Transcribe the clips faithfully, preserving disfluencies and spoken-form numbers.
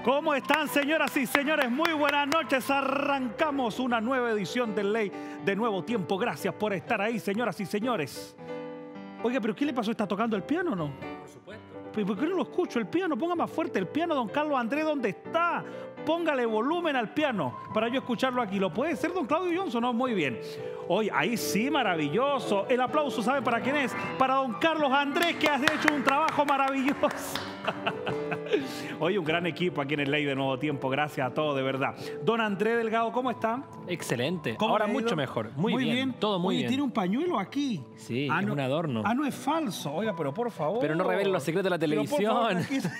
¿Cómo están, señoras y señores? Muy buenas noches. Arrancamos una nueva edición del Ley de Nuevo Tiempo. Gracias por estar ahí, señoras y señores. Oiga, ¿pero qué le pasó? ¿Está tocando el piano o no? Por supuesto. ¿Por qué no lo escucho? El piano, ponga más fuerte el piano, don Carlos Andrés, ¿dónde está? Póngale volumen al piano para yo escucharlo aquí. ¿Lo puede hacer don Claudio Johnson? No, muy bien. Oye, ahí sí, maravilloso. El aplauso, ¿sabe para quién es? Para don Carlos Andrés, que has hecho un trabajo maravilloso. Oye, un gran equipo aquí en el Ley de Nuevo Tiempo. Gracias a todos, de verdad. Don Andrés Delgado, ¿cómo está? Excelente. ¿Cómo Ahora le ha ido? mucho mejor. Muy, Muy bien. bien. Todo muy Oye, bien. tiene un pañuelo aquí. Sí, ah, es no, un adorno. Ah, no es falso. Oiga, pero por favor. Pero no revelen los secretos de la Pero por favor, televisión.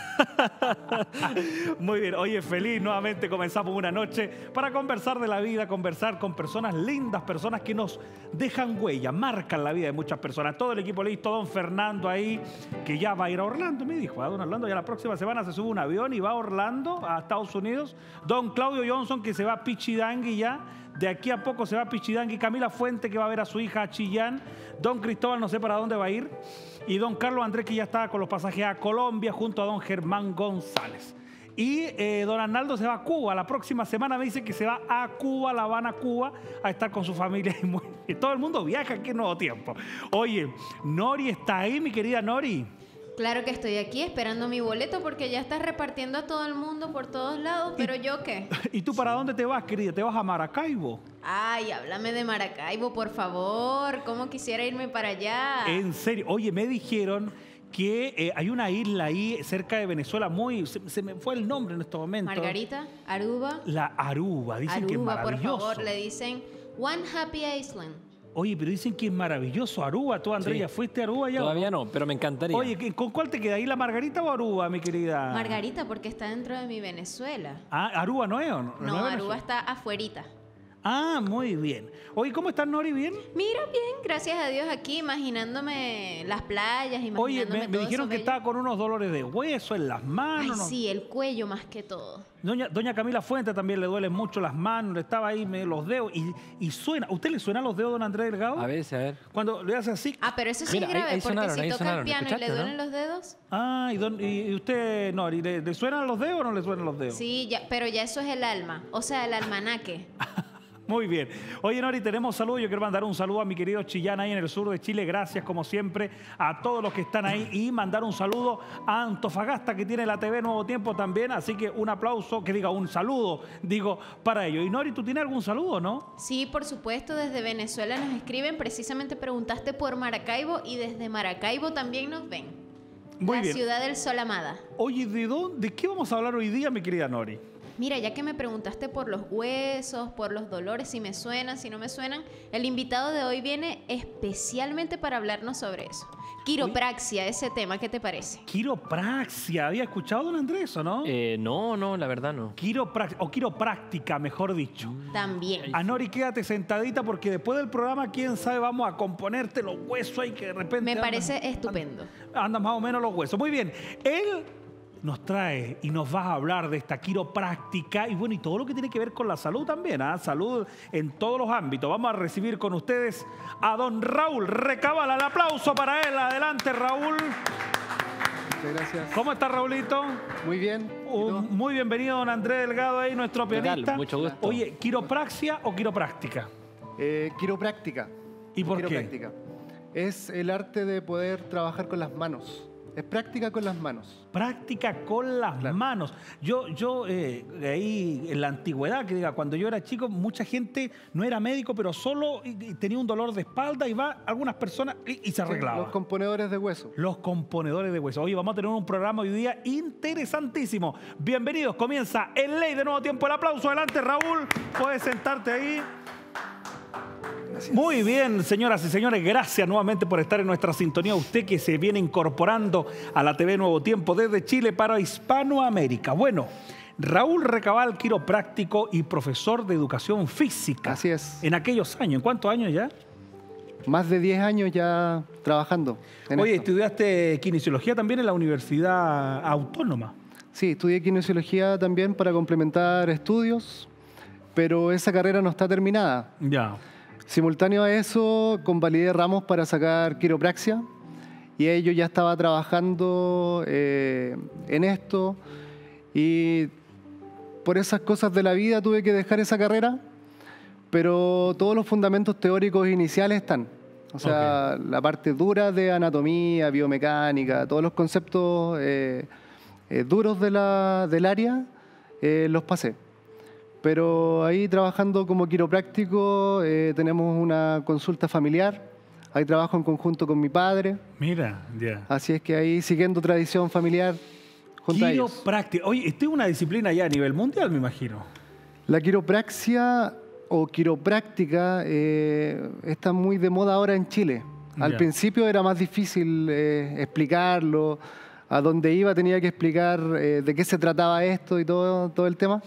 Muy bien. Oye, feliz. Nuevamente comenzamos una noche para conversar de la vida, conversar con personas lindas, personas que nos dejan huella, marcan la vida de muchas personas. Todo el equipo listo. Don Fernando ahí, que ya va a ir a Orlando, me dijo. A don Orlando ya la próxima semana se sube un avión y va a Orlando, a Estados Unidos. Don Claudio Johnson, que se va a Pichidangui ya. De aquí a poco se va a Pichidangui. Camila Fuente, que va a ver a su hija a Chillán. Don Cristóbal, no sé para dónde va a ir. Y don Carlos Andrés, que ya está con los pasajes a Colombia, junto a don Germán González. Y eh, don Arnaldo se va a Cuba. La próxima semana me dice que se va a Cuba, La Habana, Cuba, a estar con su familia. Y, muy, y todo el mundo viaja aquí en Nuevo Tiempo. Oye, Nori está ahí, mi querida Nori. Claro que estoy aquí esperando mi boleto porque ya estás repartiendo a todo el mundo por todos lados, pero ¿yo qué? ¿Y tú para dónde te vas, querida? ¿Te vas a Maracaibo? Ay, háblame de Maracaibo, por favor. ¿Cómo quisiera irme para allá? En serio. Oye, me dijeron que eh, hay una isla ahí cerca de Venezuela muy... Se, se me fue el nombre en estos momentos. Margarita, Aruba. La Aruba. Dicen Aruba, que es maravilloso. por favor, le dicen One Happy Island. Oye, pero dicen que es maravilloso Aruba. ¿Tú, Andrea, Sí. ya fuiste a Aruba ya? Todavía no, pero me encantaría. Oye, ¿con cuál te queda ahí, la Margarita o Aruba, mi querida? Margarita, porque está dentro de mi Venezuela. Ah, Aruba no es, ¿o no? No, es Aruba Venezuela? está afuerita. Ah, muy bien. Oye, ¿cómo estás, Nori? ¿Bien? Mira, bien, gracias a Dios aquí, imaginándome las playas, imaginándome Oye, me, me todo dijeron eso que bello. estaba con unos dolores de hueso en las Ay, manos. ¿no? sí, el cuello más que todo. Doña, doña Camila Fuente también le duelen mucho las manos, le estaba ahí medio los dedos y, y suena. ¿Usted le suena los dedos, don Andrés Delgado? A ver, a ver. Cuando le hace así. Ah, pero eso sí Mira, es ahí- grave, ahí porque sonaron, si ahí toca sonaron, el piano y le ¿escuchaste, duelen no? los dedos. Ah, y, don- y- y usted, Nori, ¿le, ¿le suenan los dedos o no le suenan los dedos? Sí, ya, pero ya eso es el alma, o sea, el almanaque. Muy bien. Oye, Nori, tenemos saludos. Yo quiero mandar un saludo a mi querido Chillán ahí en el sur de Chile. Gracias, como siempre, a todos los que están ahí. Y mandar un saludo a Antofagasta, que tiene la T V Nuevo Tiempo también. Así que un aplauso, que diga un saludo, digo, para ellos. Y Nori, ¿tú tienes algún saludo, no? Sí, por supuesto, desde Venezuela nos escriben. Precisamente preguntaste por Maracaibo y desde Maracaibo también nos ven. Muy la bien. ciudad del sol amada. Oye, ¿de dónde? ¿De qué vamos a hablar hoy día, mi querida Nori? Mira, ya que me preguntaste por los huesos, por los dolores, si me suenan, si no me suenan, el invitado de hoy viene especialmente para hablarnos sobre eso. Quiropraxia, ese tema, ¿qué te parece? Quiropraxia. ¿Había escuchado, don Andrés, o no? Eh, no, no, la verdad no. Quiropraxia, o quiropráctica, mejor dicho. También. A Nori, quédate sentadita porque después del programa, quién sabe, vamos a componerte los huesos ahí que de repente... Me andan- parece estupendo. Andan más o menos los huesos. Muy bien. Él nos trae y nos va a hablar de esta quiropráctica y bueno, y todo lo que tiene que ver con la salud también, ¿ah? Salud en todos los ámbitos. Vamos a recibir con ustedes a don Raúl Recabala. El aplauso para él. Adelante, Raúl. Muchas gracias. ¿Cómo está, Raulito? Muy bien. ¿Y tú? Un- muy bienvenido, don Andrés Delgado, ahí, nuestro ¿Qué tal? pianista. Mucho gusto. Oye, ¿quiropraxia o quiropráctica? Eh, quiropráctica. ¿Y por qué? Quiropráctica. Es el arte de poder trabajar con las manos. Es práctica con las manos. Práctica con las Claro. manos. Yo, yo eh, ahí en la antigüedad, que diga, cuando yo era chico, mucha gente no era médico, pero solo y- y tenía un dolor de espalda y va algunas personas y, y se arreglaba. Los componedores de hueso. Los componedores de hueso. Oye, vamos a tener un programa hoy día interesantísimo. Bienvenidos, comienza el Ley de Nuevo Tiempo. El aplauso, adelante, Raúl. Puedes sentarte ahí. Muy bien, señoras y señores, gracias nuevamente por estar en nuestra sintonía. Usted que se viene incorporando a la T V Nuevo Tiempo desde Chile para Hispanoamérica. Bueno, Raúl Recabal, quiropráctico y profesor de educación física. Así es. En aquellos años, ¿en cuántos años ya? Más de diez años ya trabajando en Oye, esto. estudiaste kinesiología también en la Universidad Autónoma. Sí, estudié kinesiología también para complementar estudios, pero esa carrera no está terminada. Ya. Simultáneo a eso, convalidé ramos para sacar quiropraxia y yo ya estaba trabajando eh, en esto Y por esas cosas de la vida tuve que dejar esa carrera, pero todos los fundamentos teóricos iniciales están. O sea, okay. la parte dura de anatomía, biomecánica, todos los conceptos eh, eh, duros de la, del área, eh, los pasé. Pero ahí trabajando como quiropráctico, eh, tenemos una consulta familiar, ahí trabajo en conjunto con mi padre. Mira, ya. Yeah. Así es que ahí siguiendo tradición familiar junto a ellos. Quiropráctica. Oye, esta es una disciplina ya a nivel mundial, me imagino. La quiropraxia o quiropráctica eh, está muy de moda ahora en Chile. Al yeah. principio era más difícil eh, explicarlo, a dónde iba tenía que explicar eh, de qué se trataba esto y todo, todo el tema,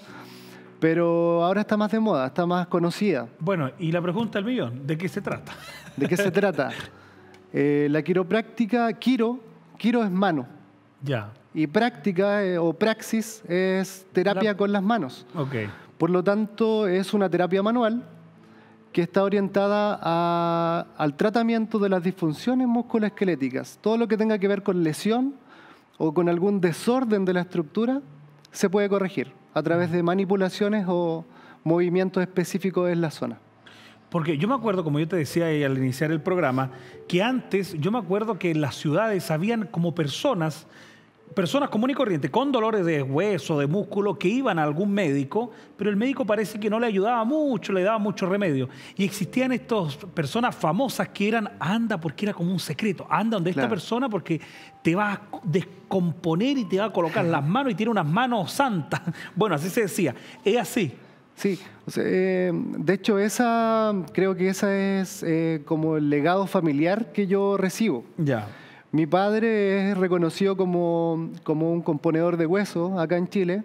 pero ahora está más de moda, está más conocida. Bueno, y la pregunta del millón, ¿de qué se trata? ¿De qué se trata? Eh, la quiropráctica, quiro, quiro es mano. Ya. Y práctica eh, o praxis es terapia la... con las manos. Okay. Por lo tanto, es una terapia manual que está orientada a, al tratamiento de las disfunciones musculoesqueléticas. Todo lo que tenga que ver con lesión o con algún desorden de la estructura se puede corregir a través de manipulaciones o movimientos específicos en la zona. Porque yo me acuerdo, como yo te decía al iniciar el programa, que antes yo me acuerdo que en las ciudades habían como personas... Personas comunes y corrientes con dolores de hueso, de músculo, que iban a algún médico, pero el médico parece que no le ayudaba mucho, le daba mucho remedio. Y existían estas personas famosas que eran, anda, porque era como un secreto, anda donde claro. esta persona porque te va a descomponer y te va a colocar las manos y tiene unas manos santas. Bueno, así se decía. Es así. Sí, o sea, eh, de hecho esa, creo que esa es eh, como el legado familiar que yo recibo. Ya. Mi padre es reconocido como, como un componedor de hueso acá en Chile.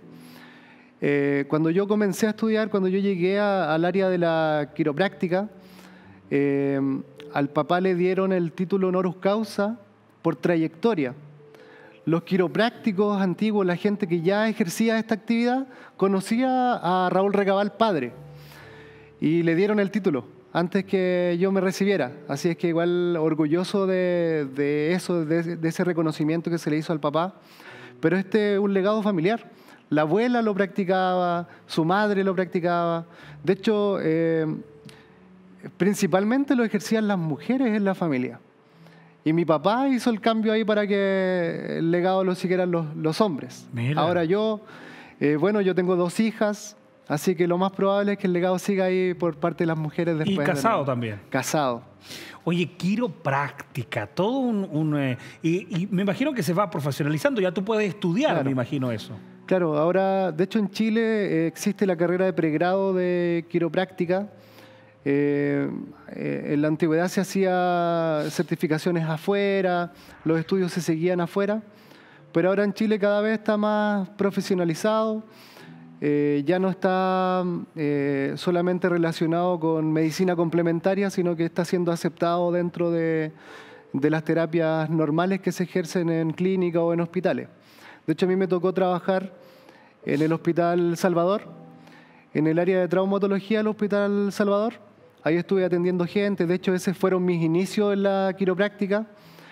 Eh, cuando yo comencé a estudiar, cuando yo llegué a, al área de la quiropráctica, eh, al papá le dieron el título honoris causa por trayectoria. Los quiroprácticos antiguos, la gente que ya ejercía esta actividad, conocía a Raúl Recabal padre y le dieron el título antes que yo me recibiera. Así es que igual orgulloso de, de eso, de, de ese reconocimiento que se le hizo al papá. Pero este es un legado familiar. La abuela lo practicaba, su madre lo practicaba. De hecho, eh, principalmente lo ejercían las mujeres en la familia. Y mi papá hizo el cambio ahí para que el legado lo siguieran los, los hombres. Mira. Ahora yo, eh, bueno, yo tengo dos hijas. Así que lo más probable es que el legado siga ahí por parte de las mujeres después. Y casado de la... también. Casado. Oye, quiropráctica, todo un... un eh, y, y me imagino que se va profesionalizando, ya tú puedes estudiar, claro. me imagino eso. Claro, ahora, de hecho en Chile eh, existe la carrera de pregrado de quiropráctica. Eh, eh, en la antigüedad se hacía certificaciones afuera, los estudios se seguían afuera, pero ahora en Chile cada vez está más profesionalizado. Eh, ya no está eh, solamente relacionado con medicina complementaria, sino que está siendo aceptado dentro de, de las terapias normales que se ejercen en clínicas o en hospitales. De hecho, a mí me tocó trabajar en el Hospital Salvador, en el área de traumatología del Hospital Salvador. Ahí estuve atendiendo gente, de hecho, esos fueron mis inicios en la quiropráctica.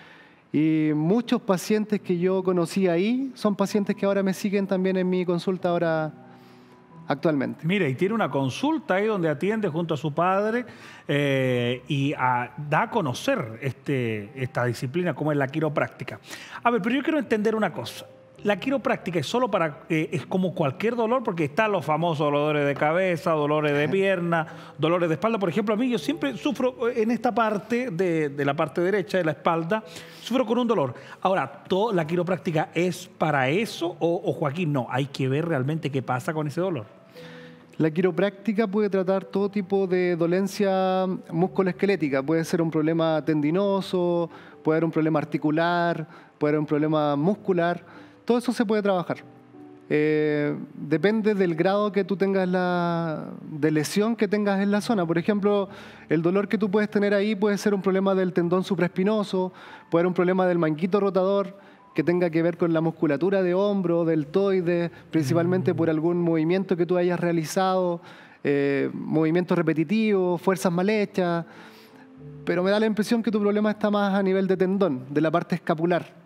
Y muchos pacientes que yo conocí ahí son pacientes que ahora me siguen también en mi consulta ahora actualmente. Mira, y tiene una consulta ahí donde atiende junto a su padre eh, y a, da a conocer este, esta disciplina como es la quiropráctica. A ver, pero yo quiero entender una cosa. La quiropráctica es solo para, eh, es como cualquier dolor, porque están los famosos dolores de cabeza, dolores de pierna, dolores de espalda. Por ejemplo, a mí yo siempre sufro en esta parte de, de la parte derecha de la espalda, sufro con un dolor. Ahora, ¿todo, ¿la quiropráctica es para eso o, o Joaquín no? Hay que ver realmente qué pasa con ese dolor. La quiropráctica puede tratar todo tipo de dolencia musculoesquelética. Puede ser un problema tendinoso, puede haber un problema articular, puede haber un problema muscular. Todo eso se puede trabajar. Eh, depende del grado que tú tengas la, de lesión que tengas en la zona. Por ejemplo, el dolor que tú puedes tener ahí puede ser un problema del tendón supraespinoso, puede ser un problema del manguito rotador, que tenga que ver con la musculatura de hombro, deltoide, principalmente por algún movimiento que tú hayas realizado, eh, movimientos repetitivos, fuerzas mal hechas. Pero me da la impresión que tu problema está más a nivel de tendón, de la parte escapular.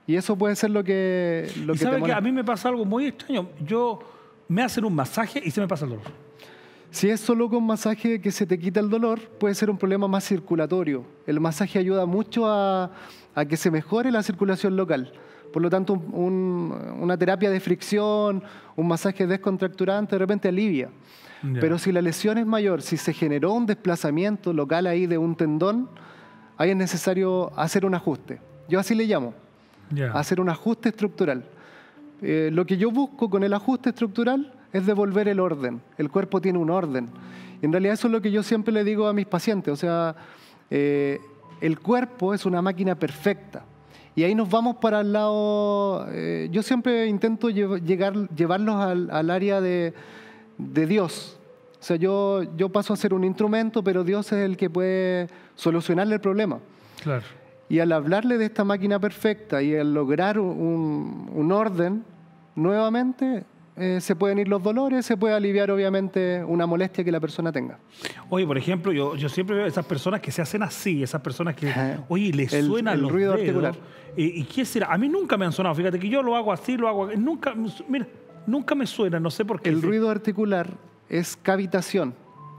Y eso puede ser lo que, lo y que sabe te que a molesta. mí me pasa algo muy extraño. Yo me hacen un masaje y se me pasa el dolor. Si es solo con masaje que se te quita el dolor, puede ser un problema más circulatorio. El masaje ayuda mucho a, a que se mejore la circulación local. Por lo tanto, un- un- una terapia de fricción, un masaje descontracturante, de repente alivia. Ya. Pero si la lesión es mayor, si se generó un desplazamiento local ahí de un tendón, ahí es necesario hacer un ajuste. Yo así le llamo, Ya. hacer un ajuste estructural. Eh, lo que yo busco con el ajuste estructural es devolver el orden. El cuerpo tiene un orden. Y en realidad eso es lo que yo siempre le digo a mis pacientes. O sea, eh, el cuerpo es una máquina perfecta. Y ahí nos vamos para el lado... eh, yo siempre intento lle- llegar, llevarlos al, al área de, de Dios. O sea, yo, yo paso a ser un instrumento, pero Dios es el que puede solucionarle el problema. Claro. Y al hablarle de esta máquina perfecta y al lograr un, un orden, nuevamente eh, se pueden ir los dolores, se puede aliviar obviamente una molestia que la persona tenga. Oye, por ejemplo, yo, yo siempre veo esas personas que se hacen así, esas personas que, Ajá. oye, les El- suenan el los ruido dedos. articular. ¿Y, y qué será? A mí nunca me han sonado. Fíjate que yo lo hago así, lo hago... Nunca, mira, nunca me suena, no sé por qué. El Sí. ruido articular es cavitación,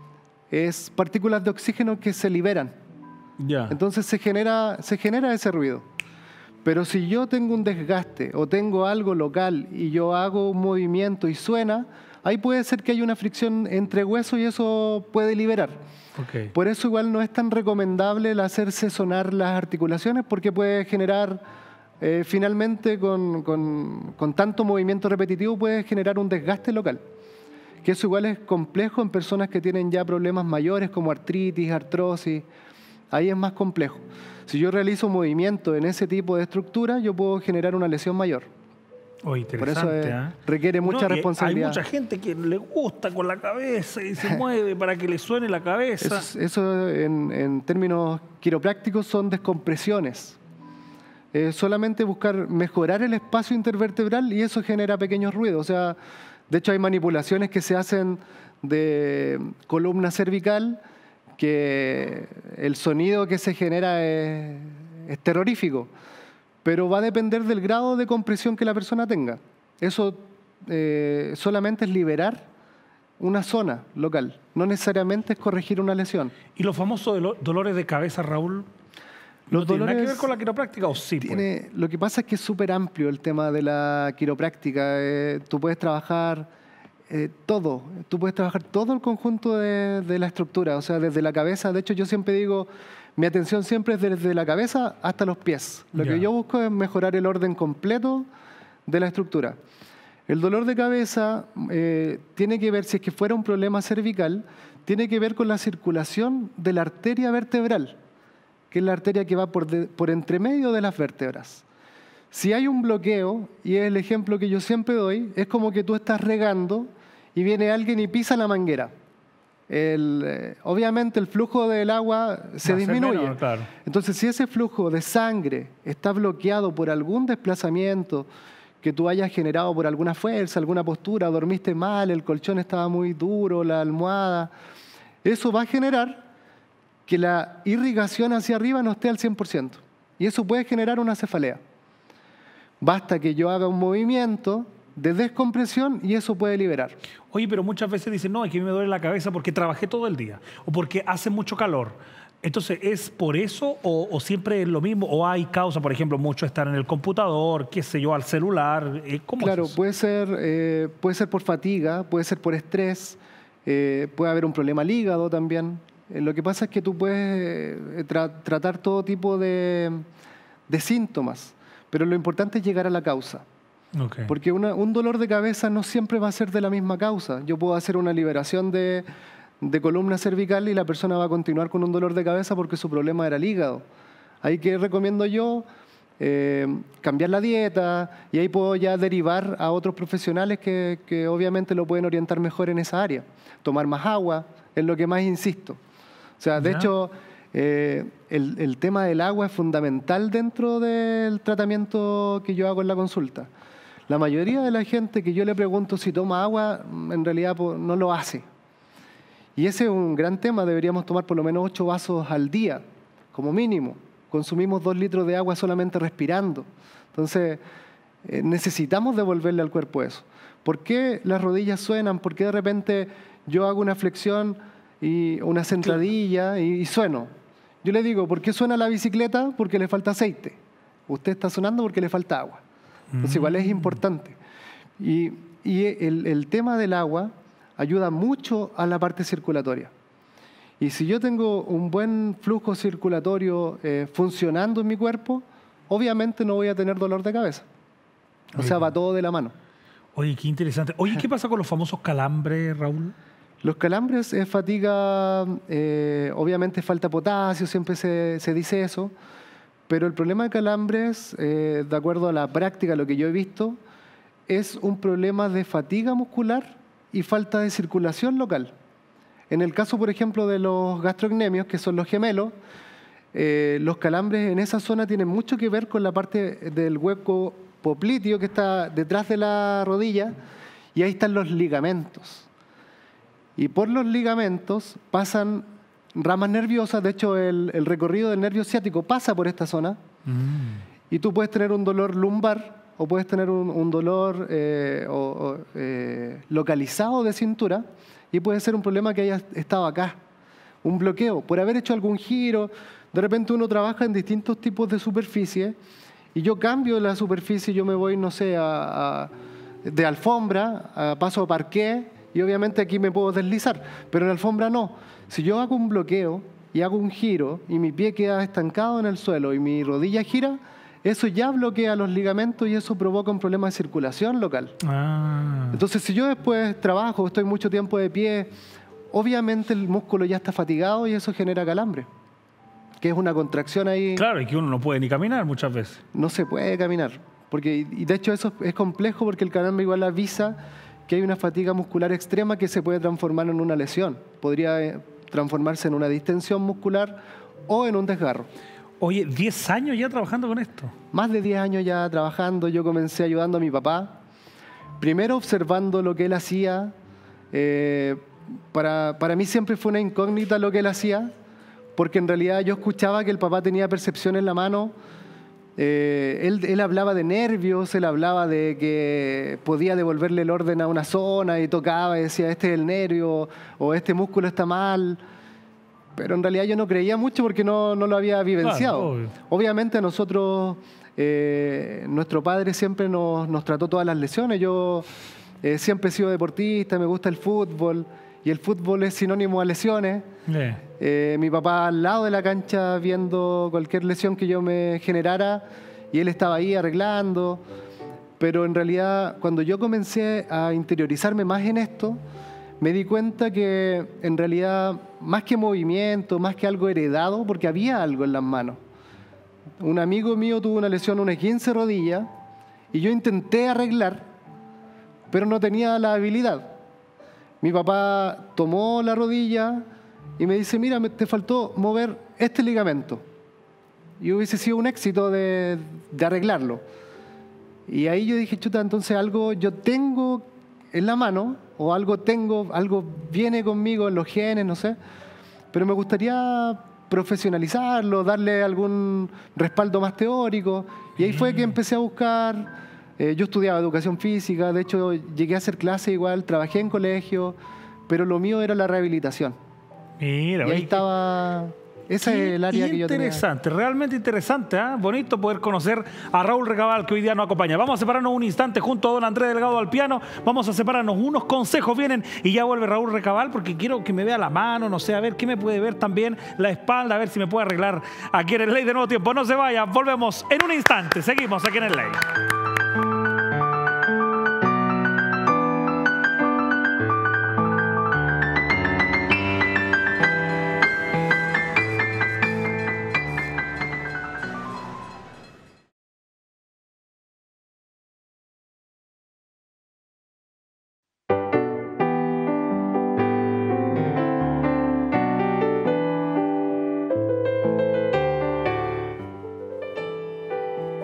es partículas de oxígeno que se liberan. Ya. Entonces se genera, se genera ese ruido. Pero si yo tengo un desgaste o tengo algo local y yo hago un movimiento y suena, ahí puede ser que haya una fricción entre huesos y eso puede liberar. Ok. Por eso igual no es tan recomendable el hacerse sonar las articulaciones porque puede generar, eh, finalmente con, con- con tanto movimiento repetitivo, puede generar un desgaste local. Que eso igual es complejo en personas que tienen ya problemas mayores como artritis, artrosis. Ahí es más complejo. Si yo realizo movimiento en ese tipo de estructura, yo puedo generar una lesión mayor. Oye, Por eso interesante, eh, ¿ah? requiere mucha No, y responsabilidad. Hay mucha gente que le gusta con la cabeza y se mueve para que le suene la cabeza. Eso, eso en, en términos quiroprácticos son descompresiones. Eh, solamente buscar mejorar el espacio intervertebral y eso genera pequeños ruidos. O sea, de hecho hay manipulaciones que se hacen de columna cervical que el sonido que se genera es, es terrorífico, pero va a depender del grado de compresión que la persona tenga. Eso eh, solamente es liberar una zona local, no necesariamente es corregir una lesión. ¿Y los famosos dolo- dolores de cabeza, Raúl? ¿No Los tiene nada que dolores ver con la quiropráctica o sí? pues? Tiene, lo que pasa es que es súper amplio el tema de la quiropráctica. Eh, tú puedes trabajar eh, todo, tú puedes trabajar todo el conjunto de, de la estructura, o sea, desde la cabeza. De hecho, yo siempre digo, mi atención siempre es desde la cabeza hasta los pies. Lo Ya. que yo busco es mejorar el orden completo de la estructura. El dolor de cabeza eh, tiene que ver, si es que fuera un problema cervical, tiene que ver con la circulación de la arteria vertebral, que es la arteria que va por, de- por entre medio de las vértebras. Si hay un bloqueo, y es el ejemplo que yo siempre doy, es como que tú estás regando y viene alguien y pisa la manguera. El, eh, obviamente el flujo del agua se Va a ser disminuye. menor, claro. Entonces, si ese flujo de sangre está bloqueado por algún desplazamiento que tú hayas generado por alguna fuerza, alguna postura, dormiste mal, el colchón estaba muy duro, la almohada, eso va a generar que la irrigación hacia arriba no esté al cien por ciento. Y eso puede generar una cefalea. Basta que yo haga un movimiento de descompresión y eso puede liberar. Oye, pero muchas veces dicen, no, es que me duele la cabeza porque trabajé todo el día o porque hace mucho calor. Entonces, ¿es por eso o, o siempre es lo mismo? ¿O hay causa, por ejemplo, mucho estar en el computador, qué sé yo, al celular? Eh, ¿Cómo Claro, es eso? puede ser, eh, puede ser por fatiga, puede ser por estrés, eh, puede haber un problema al hígado también. Eh, lo que pasa es que tú puedes eh, tra- tratar todo tipo de, de síntomas, pero lo importante es llegar a la causa. Ok. Porque una- un dolor de cabeza no siempre va a ser de la misma causa. Yo puedo hacer una liberación de, de columna cervical y la persona va a continuar con un dolor de cabeza porque su problema era el hígado. Ahí que recomiendo yo eh, cambiar la dieta y ahí puedo ya derivar a otros profesionales que, que obviamente lo pueden orientar mejor en esa área. Tomar más agua es lo que más insisto. O sea, de Ya. hecho, eh, el, el tema del agua es fundamental dentro del tratamiento que yo hago en la consulta. La mayoría de la gente que yo le pregunto si toma agua, mm, en realidad po, no lo hace. Y ese es un gran tema, deberíamos tomar por lo menos ocho vasos al día, como mínimo. consumimos dos litros de agua solamente respirando. Entonces, eh, necesitamos devolverle al cuerpo eso. ¿Por qué las rodillas suenan? ¿Por qué de repente yo hago una flexión y una sentadilla y, y sueno? Yo le digo, ¿por qué suena la bicicleta? Porque le falta aceite. Usted está sonando porque le falta agua. Entonces, igual es importante. Y, y el, el tema del agua ayuda mucho a la parte circulatoria. Y si yo tengo un buen flujo circulatorio eh, funcionando en mi cuerpo, obviamente no voy a tener dolor de cabeza. O sea, va todo de la mano. Oye, qué interesante. Oye, ¿qué pasa con los famosos calambres, Raúl? Los calambres es fatiga, eh, obviamente falta potasio, siempre se, se dice eso, pero el problema de calambres, eh, de acuerdo a la práctica, lo que yo he visto, es un problema de fatiga muscular y falta de circulación local. En el caso, por ejemplo, de los gastrocnemios, que son los gemelos, eh, los calambres en esa zona tienen mucho que ver con la parte del hueco popliteo que está detrás de la rodilla, y ahí están los ligamentos. Y por los ligamentos pasan ramas nerviosas, de hecho el, el recorrido del nervio ciático pasa por esta zona, mm. y tú puedes tener un dolor lumbar o puedes tener un, un dolor eh, o, o, eh, localizado de cintura, y puede ser un problema que haya estado acá, un bloqueo, por haber hecho algún giro. De repente uno trabaja en distintos tipos de superficie, y yo cambio la superficie, yo me voy, no sé, a, a, de alfombra, a paso a parqué, y obviamente aquí me puedo deslizar, pero en alfombra no. Si yo hago un bloqueo y hago un giro y mi pie queda estancado en el suelo y mi rodilla gira, eso ya bloquea los ligamentos y eso provoca un problema de circulación local. Ah. Entonces, si yo después trabajo, estoy mucho tiempo de pie, obviamente el músculo ya está fatigado y eso genera calambre, que es una contracción ahí. Claro, y que uno no puede ni caminar muchas veces. No se puede caminar, porque, y de hecho eso es complejo porque el calambre igual avisa que hay una fatiga muscular extrema que se puede transformar en una lesión. Podría transformarse en una distensión muscular o en un desgarro. Oye, ¿diez años ya trabajando con esto? Más de diez años ya trabajando. Yo comencé ayudando a mi papá. Primero observando lo que él hacía. Eh, para, para mí siempre fue una incógnita lo que él hacía, porque en realidad yo escuchaba que el papá tenía percepción en la mano. Eh, él, él hablaba de nervios, él hablaba de que podía devolverle el orden a una zona y tocaba y decía, este es el nervio o este músculo está mal. Pero en realidad yo no creía mucho porque no, no lo había vivenciado. Claro, obviamente a nosotros, eh, nuestro padre siempre nos, nos trató todas las lesiones. Yo eh, siempre he sido deportista, me gusta el fútbol. Y el fútbol es sinónimo a lesiones. Yeah. Eh, mi papá al lado de la cancha viendo cualquier lesión que yo me generara y él estaba ahí arreglando. Pero en realidad cuando yo comencé a interiorizarme más en esto, me di cuenta que en realidad más que movimiento, más que algo heredado, porque había algo en las manos. Un amigo mío tuvo una lesión, una esguince de rodilla, y yo intenté arreglar, pero no tenía la habilidad. Mi papá tomó la rodilla y me dice, mira, te faltó mover este ligamento. Y hubiese sido un éxito de, de arreglarlo. Y ahí yo dije, chuta, entonces algo yo tengo en la mano, o algo tengo, algo viene conmigo en los genes, no sé, pero me gustaría profesionalizarlo, darle algún respaldo más teórico. Y ahí fue que empecé a buscar. Eh, yo estudiaba educación física, de hecho llegué a hacer clase igual, trabajé en colegio, pero lo mío era la rehabilitación. Mira, y ahí estaba, esa es el área que yo tenía. Interesante, realmente interesante, ¿eh? Bonito poder conocer a Raúl Recabal, que hoy día nos acompaña. Vamos a separarnos un instante junto a don Andrés Delgado al piano, vamos a separarnos, unos consejos vienen y ya vuelve Raúl Recabal, porque quiero que me vea la mano, no sé, a ver qué me puede ver también, la espalda, a ver si me puede arreglar aquí en el Ley de Nuevo Tiempo. No se vaya, volvemos en un instante, seguimos aquí en el Ley.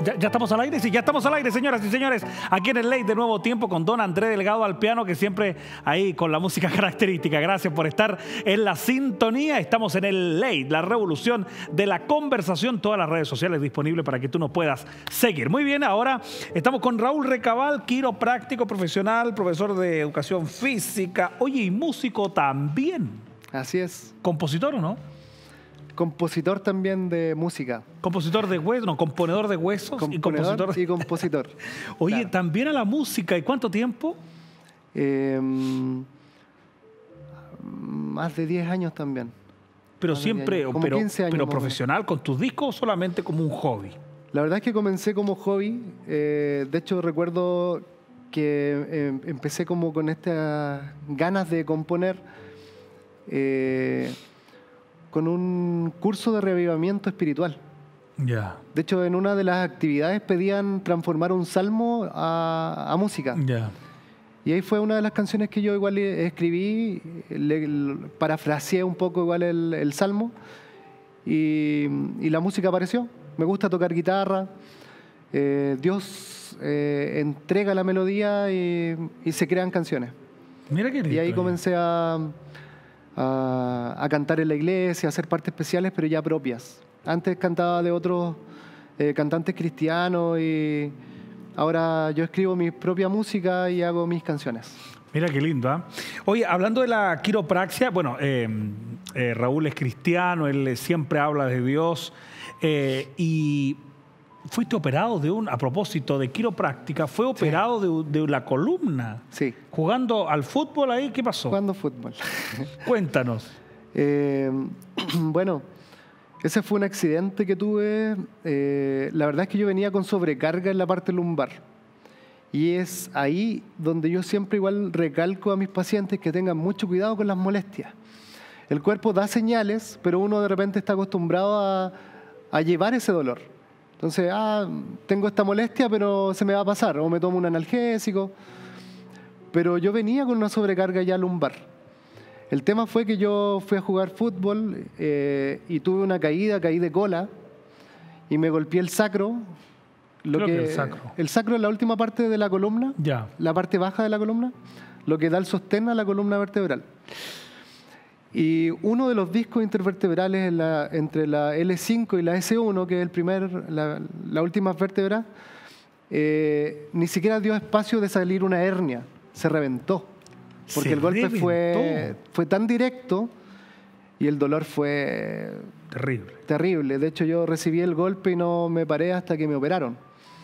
Ya, ya estamos al aire, sí, ya estamos al aire, señoras y señores. Aquí en el Late de Nuevo Tiempo con don Andrés Delgado al piano, que siempre ahí con la música característica. Gracias por estar en la sintonía. Estamos en el Late, la revolución de la conversación. Todas las redes sociales disponibles para que tú nos puedas seguir. Muy bien, ahora estamos con Raúl Recabal, quiropráctico profesional, profesor de educación física. Oye, y músico también. Así es. ¿Compositor o no? Compositor también de música. Compositor de huesos, no, componedor de huesos y Componedor compositor. y compositor. Oye, Claro. también a la música. ¿Y cuánto tiempo? Eh, más de diez años también. Pero Más de siempre, diez años. Como pero, quince años pero más o menos. profesional con tus discos o solamente como un hobby. La verdad es que comencé como hobby. Eh, de hecho, recuerdo que eh, empecé como con estas ganas de componer eh, con un curso de reavivamiento espiritual. Ya, De hecho, en una de las actividades pedían transformar un salmo a, a música. ya. Y ahí fue una de las canciones que yo igual escribí, le, le- parafraseé un poco igual el, el salmo y, y la música apareció. Me gusta tocar guitarra, eh, Dios eh, entrega la melodía y, y se crean canciones. Mira qué lindo. Y ahí eh. comencé a, a, a cantar en la iglesia, a hacer partes especiales, pero ya propias. Antes cantaba de otros eh, cantantes cristianos y ahora yo escribo mi propia música y hago mis canciones. Mira qué lindo, ¿ah? Oye, hablando de la quiropraxia, bueno, eh, eh, Raúl es cristiano, él eh, siempre habla de Dios eh, y fuiste operado de un, a propósito de quiropráctica, fue operado de, de la columna. Sí, Jugando al fútbol ahí, ¿qué pasó? jugando fútbol. Cuéntanos. Eh, bueno, ese fue un accidente que tuve. Eh, la verdad es que yo venía con sobrecarga en la parte lumbar. Y es ahí donde yo siempre igual recalco a mis pacientes que tengan mucho cuidado con las molestias. El cuerpo da señales, pero uno de repente está acostumbrado a, a llevar ese dolor. Entonces, ah, tengo esta molestia, pero se me va a pasar, o me tomo un analgésico. Pero yo venía con una sobrecarga ya lumbar. El tema fue que yo fui a jugar fútbol eh, y tuve una caída, caí de cola y me golpeé el sacro. Lo Creo que el sacro. El sacro es la última parte de la columna, Ya. la parte baja de la columna, lo que da el sostén a la columna vertebral. Y uno de los discos intervertebrales en la- entre la L cinco y la S uno, que es el primer, la, la última vértebra, eh, ni siquiera dio espacio de salir una hernia, se reventó. Porque Se el golpe fue, reventó. fue tan directo y el dolor fue Terrible. terrible. De hecho, yo recibí el golpe y no me paré hasta que me operaron.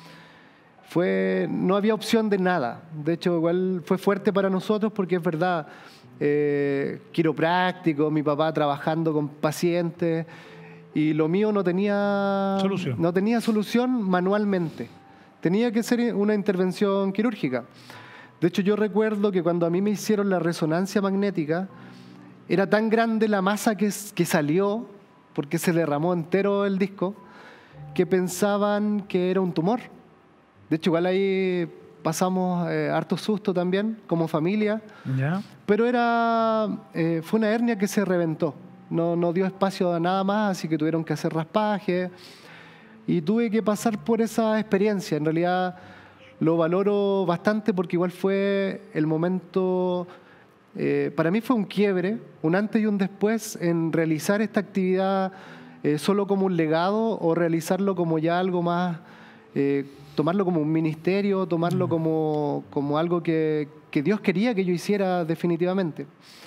Fue, no había opción de nada. De hecho, igual fue fuerte para nosotros porque es verdad, eh, quiropráctico, mi papá trabajando con pacientes y lo mío no tenía Solución. no tenía solución manualmente. Tenía que ser una intervención quirúrgica. De hecho, yo recuerdo que cuando a mí me hicieron la resonancia magnética, era tan grande la masa que, que salió, porque se derramó entero el disco, que pensaban que era un tumor. De hecho, igual ahí pasamos eh, harto susto también, como familia, ¿Ya? pero era, eh, fue una hernia que se reventó. No, no dio espacio a nada más, así que tuvieron que hacer raspaje. Y tuve que pasar por esa experiencia. En realidad lo valoro bastante porque igual fue el momento, eh, para mí fue un quiebre, un antes y un después en realizar esta actividad eh, solo como un legado o realizarlo como ya algo más, eh, tomarlo como un ministerio, tomarlo como, como algo que, que Dios quería que yo hiciera definitivamente.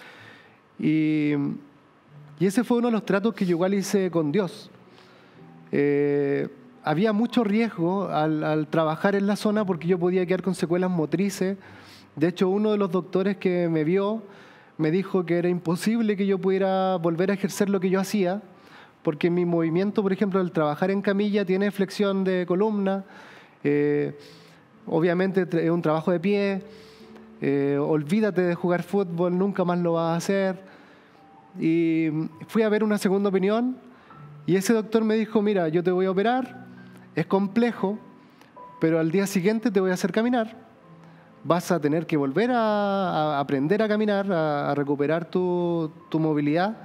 Y, y ese fue uno de los tratos que yo igual hice con Dios. Eh, había mucho riesgo al, al trabajar en la zona porque yo podía quedar con secuelas motrices. De hecho, uno de los doctores que me vio me dijo que era imposible que yo pudiera volver a ejercer lo que yo hacía, porque mi movimiento, por ejemplo, al trabajar en camilla tiene flexión de columna, eh, obviamente es un trabajo de pie, eh, olvídate de jugar fútbol, nunca más lo vas a hacer. Y fui a ver una segunda opinión y ese doctor me dijo, mira, yo te voy a operar, es complejo, pero al día siguiente te voy a hacer caminar. Vas a tener que volver a, a aprender a caminar, a, a recuperar tu, tu movilidad,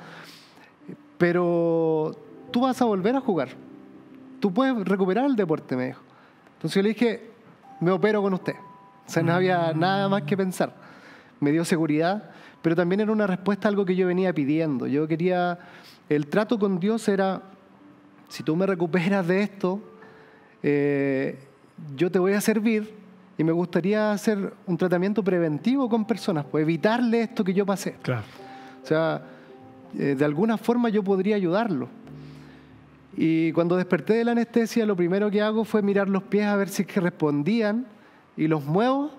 pero tú vas a volver a jugar. Tú puedes recuperar el deporte, me dijo. Entonces yo le dije, me opero con usted. O sea, no había nada más que pensar. Me dio seguridad, pero también era una respuesta a algo que yo venía pidiendo. Yo quería, el trato con Dios era, si tú me recuperas de esto, eh, yo te voy a servir y me gustaría hacer un tratamiento preventivo con personas, pues evitarle esto que yo pasé. Claro. O sea, eh, de alguna forma yo podría ayudarlo. Y cuando desperté de la anestesia, lo primero que hago fue mirar los pies a ver si es que respondían y los muevo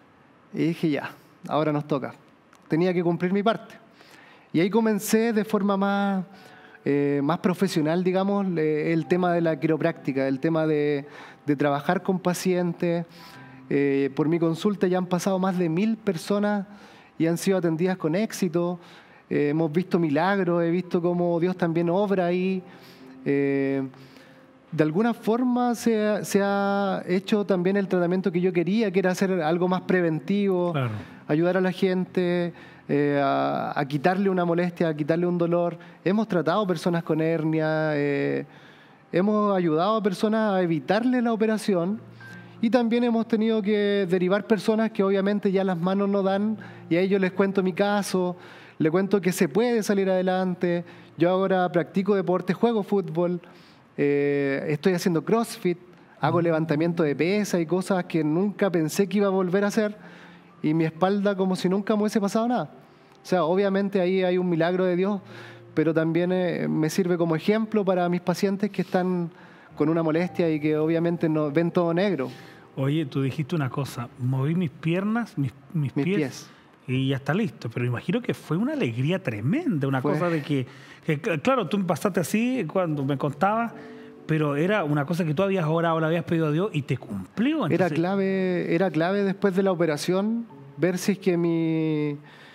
y dije, ya, ahora nos toca. Tenía que cumplir mi parte. Y ahí comencé de forma más, eh, más profesional, digamos, eh, el tema de la quiropráctica, el tema de, de trabajar con pacientes. Eh, por mi consulta ya han pasado más de mil personas y han sido atendidas con éxito. Eh, hemos visto milagros, he visto cómo Dios también obra ahí. Eh, de alguna forma se ha, se ha hecho también el tratamiento que yo quería, que era hacer algo más preventivo, Claro. ayudar a la gente eh, a, a quitarle una molestia, a quitarle un dolor. Hemos tratado personas con hernia, eh, hemos ayudado a personas a evitarle la operación y también hemos tenido que derivar personas que obviamente ya las manos no dan y a ellos les cuento mi caso, les cuento que se puede salir adelante. Yo ahora practico deporte, juego fútbol, eh, estoy haciendo CrossFit, hago levantamiento de pesa y cosas que nunca pensé que iba a volver a hacer y mi espalda como si nunca me hubiese pasado nada. O sea, obviamente ahí hay un milagro de Dios, pero también eh, me sirve como ejemplo para mis pacientes que están con una molestia y que obviamente no ven todo negro. Oye, tú dijiste una cosa, moví mis piernas, mis, mis, Mis pies, pies. y ya está listo. Pero imagino que fue una alegría tremenda, una Fue. cosa de que, que, claro, tú me pasaste así cuando me contabas, pero era una cosa que tú habías orado, le habías pedido a Dios y te cumplió. Era Entonces, clave, era clave después de la operación ver si es que mi,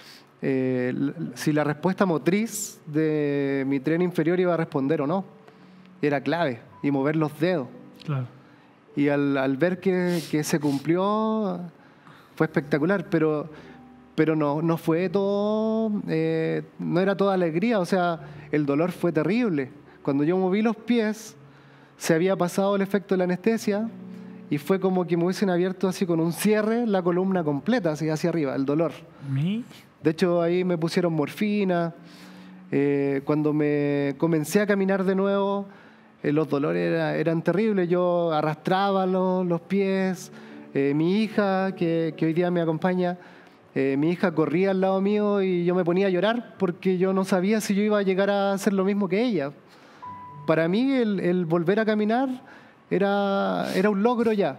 eh, l- si la respuesta motriz de mi tren inferior iba a responder o no. Era clave y mover los dedos. Claro. Y al, al ver que, que se cumplió fue espectacular, pero, pero no, no fue todo, eh, no era toda alegría, o sea, el dolor fue terrible. Cuando yo moví los pies, se había pasado el efecto de la anestesia y fue como que me hubiesen abierto así con un cierre la columna completa, así hacia arriba, el dolor. Mi- De hecho, ahí me pusieron morfina. Eh, cuando me comencé a caminar de nuevo, eh, los dolores era- eran terribles. Yo arrastraba los, los pies. Eh, mi hija, que, que hoy día me acompaña, eh, mi hija corría al lado mío y yo me ponía a llorar porque yo no sabía si yo iba a llegar a hacer lo mismo que ella. Para mí el, el volver a caminar era, era un logro ya.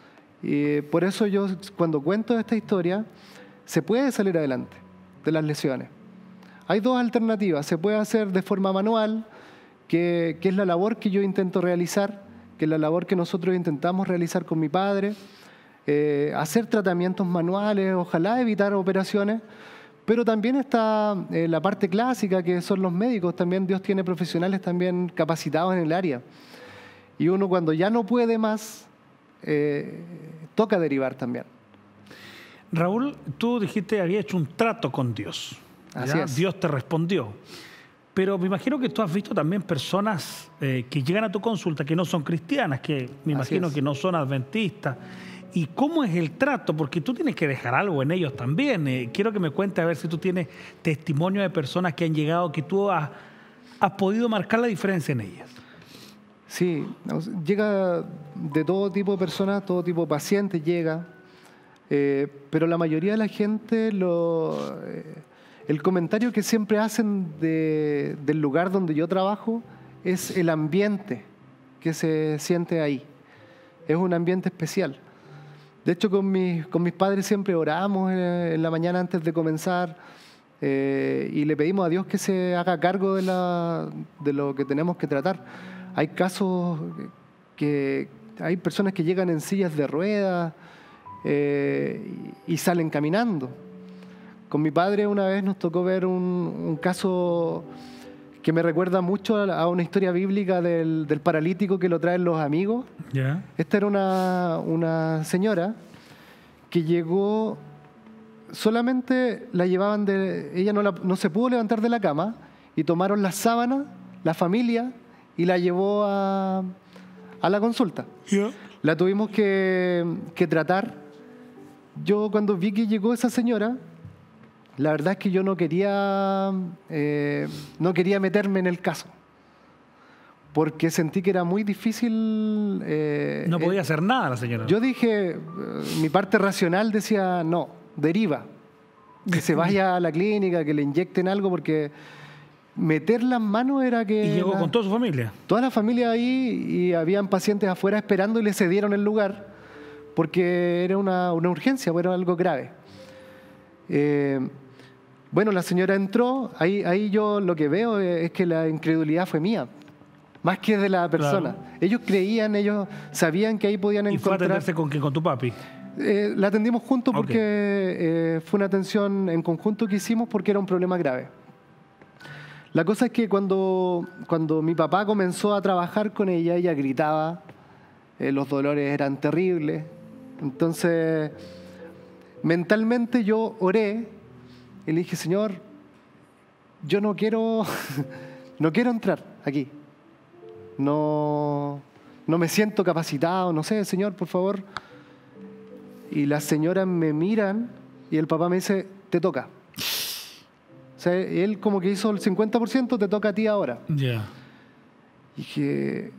Y por eso yo cuando cuento esta historia, se puede salir adelante de las lesiones. Hay dos alternativas. Se puede hacer de forma manual, que, que es la labor que yo intento realizar, que es la labor que nosotros intentamos realizar con mi padre. Eh, hacer tratamientos manuales, ojalá evitar operaciones. Pero también está eh, la parte clásica, que son los médicos. También Dios tiene profesionales también capacitados en el área. Y uno cuando ya no puede más, eh, toca derivar también. Raúl, tú dijiste que había hecho un trato con Dios. Así ¿ya? es. Dios te respondió. Pero me imagino que tú has visto también personas eh, que llegan a tu consulta que no son cristianas, que me Así imagino es. que no son adventistas. ¿Y cómo es el trato? Porque tú tienes que dejar algo en ellos también. Eh, quiero que me cuentes a ver si tú tienes testimonio de personas que han llegado, que tú has, has podido marcar la diferencia en ellas. Sí, o sea, llega de todo tipo de personas, todo tipo de pacientes llega, eh, pero la mayoría de la gente, lo, eh, el comentario que siempre hacen de- del lugar donde yo trabajo es el ambiente que se siente ahí. Es un ambiente especial. De hecho, con mis, con mis padres siempre oramos eh, en la mañana antes de comenzar eh, y le pedimos a Dios que se haga cargo de, la, de lo que tenemos que tratar. Hay casos que hay personas que llegan en sillas de ruedas eh, y, y salen caminando. Con mi padre una vez nos tocó ver un, un caso que me recuerda mucho a, a una historia bíblica del, del paralítico que lo traen los amigos. ¿Ya? Esta era una, una señora que llegó, solamente la llevaban de... Ella no, la- no se pudo levantar de la cama y tomaron las sábanas, la familia, y la llevó a, a la consulta. ¿Ya? La tuvimos que, que tratar. Yo cuando vi que llegó esa señora, la verdad es que yo no quería, eh, no quería meterme en el caso, porque sentí que era muy difícil. eh, No podía eh, hacer nada la señora. Yo dije, eh, mi parte racional decía, no, deriva, que se vaya a la clínica, que le inyecten algo, porque meter las manos era que... Y llegó la- con toda su familia. toda la familia ahí, y habían pacientes afuera esperando y le cedieron el lugar porque era una, una urgencia, era algo grave. Eh, bueno, la señora entró, ahí, ahí yo lo que veo es, es que la incredulidad fue mía, más que de la persona. Claro. Ellos creían, ellos sabían que ahí podían ¿Y fue a encontrar... atenderse con quién? ¿Con tu papi? Eh, la atendimos juntos porque Ok. eh, fue una atención en conjunto que hicimos porque era un problema grave. La cosa es que cuando, cuando mi papá comenzó a trabajar con ella, ella gritaba, eh, los dolores eran terribles. Entonces, mentalmente yo oré y le dije, Señor, yo no quiero, no quiero entrar aquí. No, no me siento capacitado, no sé, Señor, por favor. Y las señoras me miran y el papá me dice, te toca. O sea, él como que hizo el cincuenta por ciento, te toca a ti ahora. Ya. Y dije,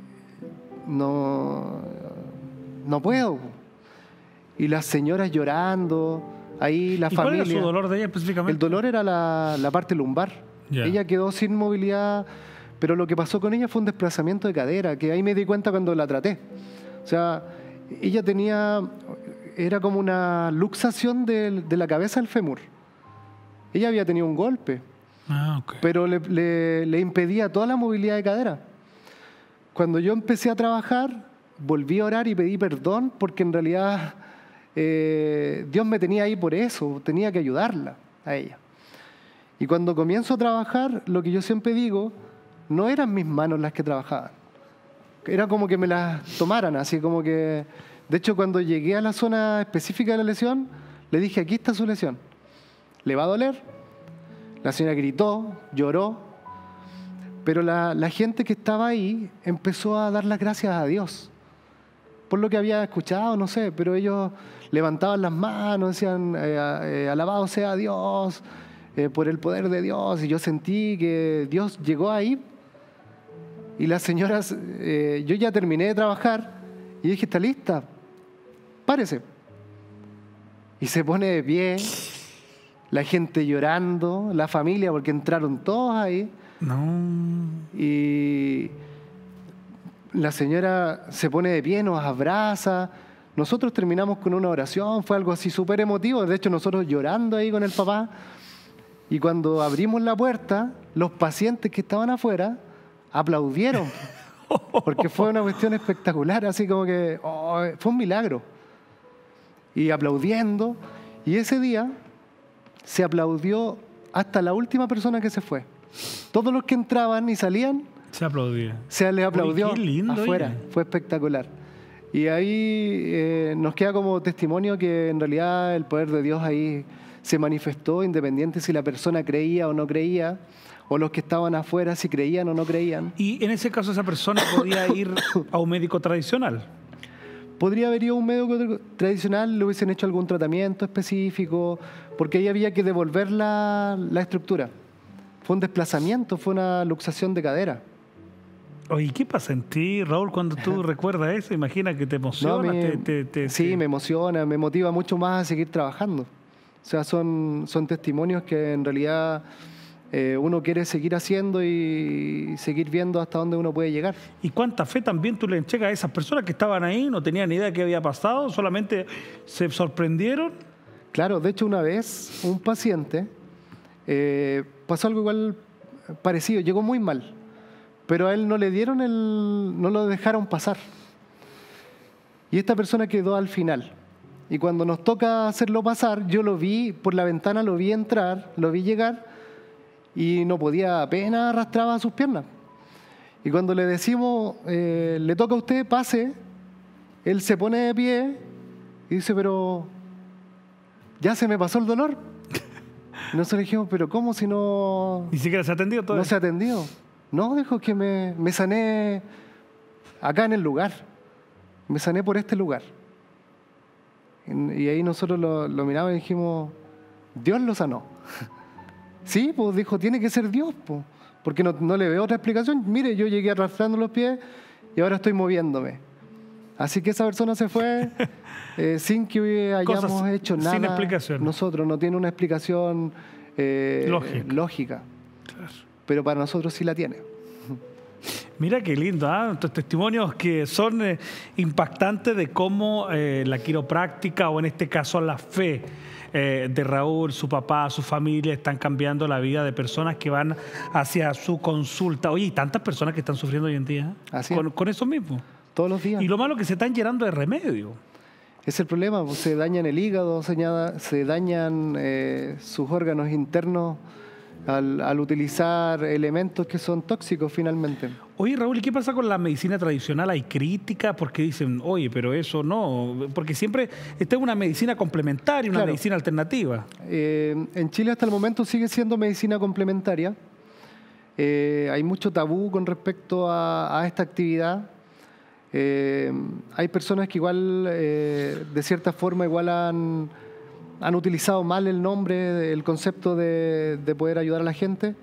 no, no puedo. Y las señoras llorando, ahí la ¿Y cuál familia. era su dolor de ella específicamente? El dolor era la, la parte lumbar. Ya. Ella quedó sin movilidad, pero lo que pasó con ella fue un desplazamiento de cadera, que ahí me di cuenta cuando la traté. O sea, ella tenía, era como una luxación de, de la cabeza al fémur. Ella había tenido un golpe, Ah, ok. pero le, le- le impedía toda la movilidad de cadera. Cuando yo empecé a trabajar, volví a orar y pedí perdón porque en realidad eh, Dios me tenía ahí por eso, tenía que ayudarla a ella. Y cuando comienzo a trabajar, lo que yo siempre digo, no eran mis manos las que trabajaban. Era como que me las tomaran, así como que... De hecho, cuando llegué a la zona específica de la lesión, le dije, aquí está su lesión. ¿Le va a doler? La señora gritó, lloró, pero la, la gente que estaba ahí empezó a dar las gracias a Dios por lo que había escuchado, no sé, pero ellos levantaban las manos, decían, eh, eh, alabado sea Dios, eh, por el poder de Dios, y yo sentí que Dios llegó ahí. Y las señoras, eh, yo ya terminé de trabajar y dije, ¿está lista? Párese. Y se pone de pie, la gente llorando, la familia, porque entraron todos ahí. No. Y la señora se pone de pie, nos abraza. Nosotros terminamos con una oración, fue algo así súper emotivo. De hecho, nosotros llorando ahí con el papá. Y cuando abrimos la puerta, los pacientes que estaban afuera aplaudieron. Porque fue una cuestión espectacular, así como que oh, fue un milagro. Y aplaudiendo. Y ese día se aplaudió hasta la última persona que se fue. Todos los que entraban y salían, Se aplaudía. se les aplaudió Oye, qué lindo, afuera. oye. Fue espectacular. Y ahí eh, nos queda como testimonio que en realidad el poder de Dios ahí se manifestó, independiente si la persona creía o no creía, o los que estaban afuera si creían o no creían. Y en ese caso esa persona podía ir a un médico tradicional. Podría haber ido a un médico tradicional, le hubiesen hecho algún tratamiento específico, porque ahí había que devolver la, la estructura. Fue un desplazamiento, fue una luxación de cadera. Oye, ¿qué pasa en ti, Raúl, cuando tú recuerdas eso? Imagina que te No, emociona. me- te, te- te- sí, te- me emociona, me motiva mucho más a seguir trabajando. O sea, son, son testimonios que en realidad eh, uno quiere seguir haciendo y seguir viendo hasta dónde uno puede llegar. ¿Y cuánta fe también tú le entregas a esas personas que estaban ahí, no tenían ni idea de qué había pasado, solamente se sorprendieron? Claro, de hecho una vez un paciente eh, pasó algo igual parecido, llegó muy mal, pero a él no le dieron el, no lo dejaron pasar. Y esta persona quedó al final. Y cuando nos toca hacerlo pasar, yo lo vi por la ventana, lo vi entrar, lo vi llegar y no podía, apenas arrastraba sus piernas. Y cuando le decimos, eh, le toca a usted, pase, él se pone de pie y dice, pero ya se me pasó el dolor. Y nosotros le dijimos, pero ¿cómo si no, Ni siquiera se atendió todo. no se atendió? No, dijo que me, me sané acá en el lugar. me sané por este lugar. Y ahí nosotros lo, lo miramos y dijimos, Dios lo sanó. Sí, pues dijo, tiene que ser Dios, pues, porque no, no le veo otra explicación. Mire, yo llegué arrastrando los pies y ahora estoy moviéndome. Así que esa persona se fue eh, sin que hayamos Cosas hecho nada. sin explicación. Nosotros, no tiene una explicación eh, lógica. lógica. Claro. Pero para nosotros sí la tiene. Mira qué lindo, ¿ah? Estos testimonios que son eh, impactantes de cómo eh, la quiropráctica, o en este caso la fe eh, de Raúl, su papá, su familia, están cambiando la vida de personas que van hacia su consulta. Oye, y tantas personas que están sufriendo hoy en día, ¿eh? Así con, es. con eso mismo. Todos los días. Y lo malo es que se están llenando de remedio. Es el problema, pues, se dañan el hígado, se, añada- se dañan eh, sus órganos internos al, al utilizar elementos que son tóxicos finalmente. Oye, Raúl, ¿y qué pasa con la medicina tradicional? ¿Hay críticas? Porque dicen, oye, pero eso no. Porque siempre esta es una medicina complementaria, una Claro. medicina alternativa. Eh, en Chile hasta el momento sigue siendo medicina complementaria. Eh, hay mucho tabú con respecto a, a esta actividad. Eh, hay personas que igual, eh, de cierta forma, igual han, han utilizado mal el nombre, el concepto de, de poder ayudar a la gente.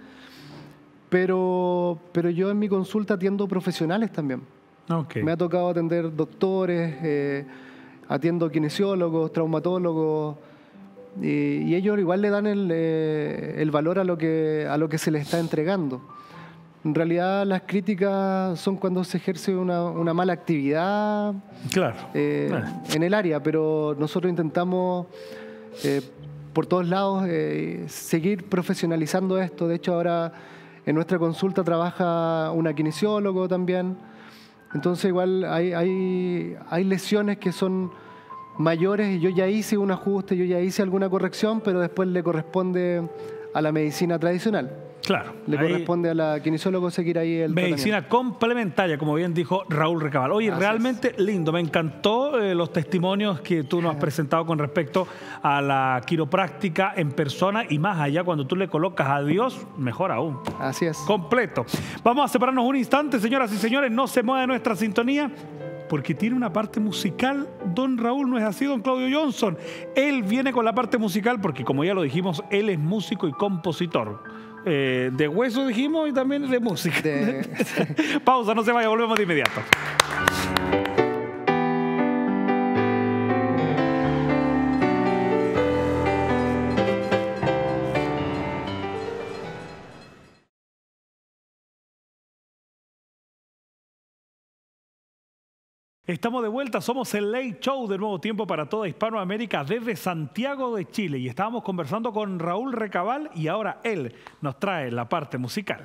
Pero, pero yo en mi consulta atiendo profesionales también. Okay. Me ha tocado atender doctores, eh, atiendo kinesiólogos, traumatólogos, y, y ellos igual le dan el, eh, el valor a lo, que, a lo que se les está entregando. En realidad las críticas son cuando se ejerce una, una mala actividad Claro. eh, Ah. en el área, pero nosotros intentamos eh, por todos lados eh, seguir profesionalizando esto. De hecho, ahora en nuestra consulta trabaja una kinesiólogo también. Entonces igual hay, hay, hay lesiones que son mayores y yo ya hice un ajuste, yo ya hice alguna corrección, pero después le corresponde a la medicina tradicional. Claro. Le Ahí- corresponde a la kinesiólogo seguir ahí el Medicina tratamiento. complementaria, como bien dijo Raúl Recabal. Oye, Así realmente lindo. Me encantó eh, los testimonios que tú nos has presentado con respecto a la quiropráctica en persona y más allá, cuando tú le colocas a Dios, mejor aún. Así es. Completo. Vamos a separarnos un instante, señoras y señores. No se mueva de nuestra sintonía, porque tiene una parte musical. Don Raúl, no es así, don Claudio Johnson. Él viene con la parte musical porque, como ya lo dijimos, él es músico y compositor. Eh, de hueso dijimos y también de música. De- Pausa, no se vaya, volvemos de inmediato. Estamos de vuelta, somos el Late Show de Nuevo Tiempo para toda Hispanoamérica desde Santiago de Chile y estábamos conversando con Raúl Recabal y ahora él nos trae la parte musical.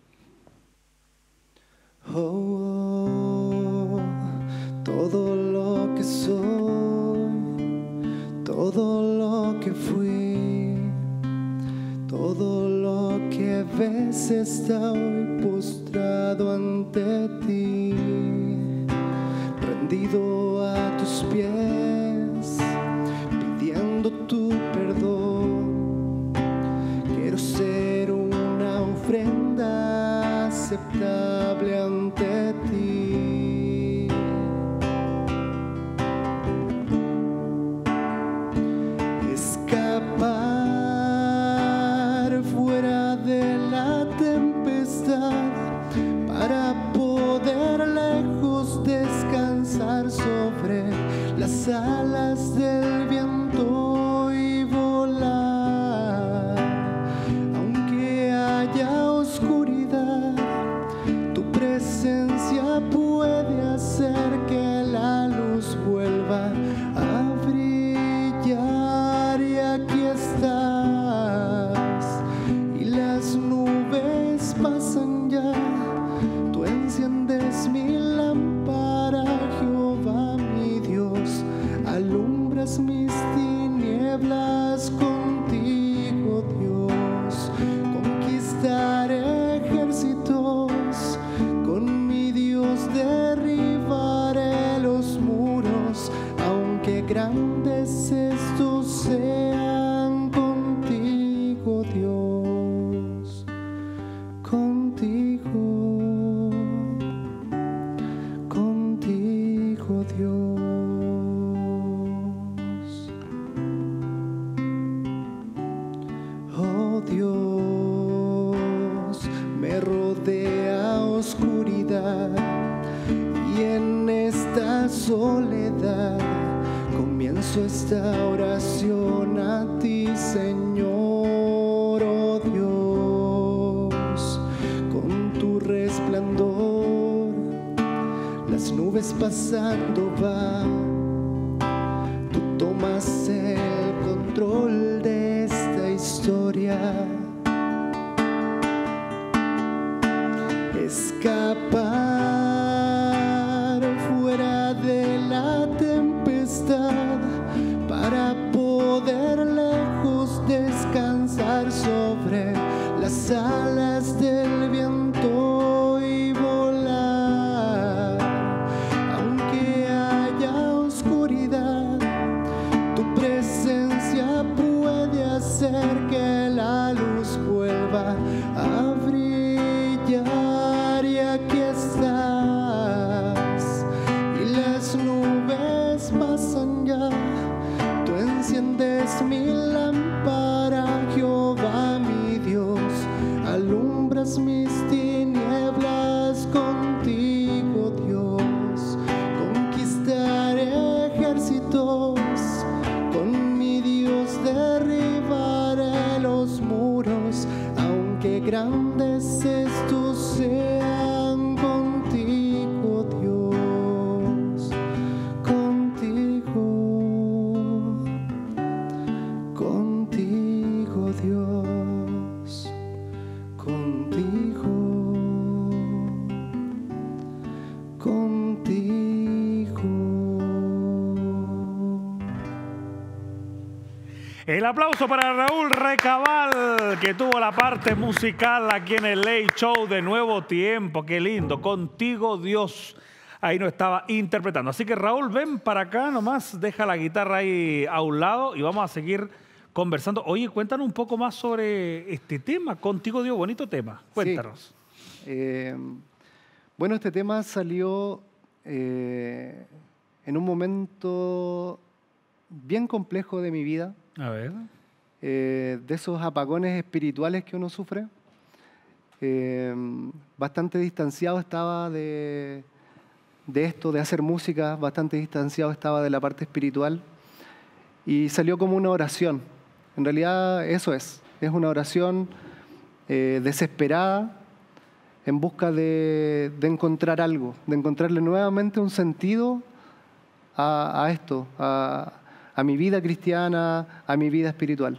Oh, todo lo que soy, todo lo que fui, todo lo que ves está hoy postrado ante ti, rendido a tus pies, pidiendo tu perdón. Quiero ser una ofrenda aceptable ante ti. Escapar fuera de la tempestad para poder lejos descansar sobre las alas del viento y volar. Aunque haya oscuridad, tu presencia puede hacer que la luz vuelva a brillar. Y aquí estás, y las nubes pasan ya. Tú enciendes mi lámpara, Jehová mi Dios, alumbras mis tinieblas contigo, Dios. Conquistaré ejércitos, con mi Dios derribaré los muros, aun oscuridad y en esta soledad comienzo esta oración a ti, Señor, oh Dios, con tu resplandor, las nubes pasando van, tú tomas el control de esta historia. Escapar fuera de la tempestad para poder lejos descansar sobre las alas del viento y volar. Aunque haya oscuridad, tu presencia puede hacer que la luz vuelva a brillar. Y aquí estás, y las nubes pasan ya, tú enciendes mi lámpara, Jehová mi Dios, alumbras mis tinieblas contigo, Dios. Conquistaré ejércitos, con mi Dios derribaré los muros, aunque grandes estos sean, contigo, Dios, contigo, contigo, Dios, contigo, contigo. El aplauso para Raúl Recabal, que tuvo la parte musical aquí en el Late Show de Nuevo Tiempo. Qué lindo. Contigo, Dios. Ahí nos estaba interpretando. Así que, Raúl, ven para acá nomás. Deja la guitarra ahí a un lado y vamos a seguir conversando. Oye, cuéntanos un poco más sobre este tema. Contigo, Dios. Bonito tema. Cuéntanos. Sí. Eh, bueno, este tema salió eh, en un momento bien complejo de mi vida. A ver. Eh, de esos apagones espirituales que uno sufre. Eh, bastante distanciado estaba de, de esto, de hacer música, bastante distanciado estaba de la parte espiritual y salió como una oración. En realidad eso es, es una oración eh, desesperada en busca de, de encontrar algo, de encontrarle nuevamente un sentido a, a esto, a a mi vida cristiana, a mi vida espiritual.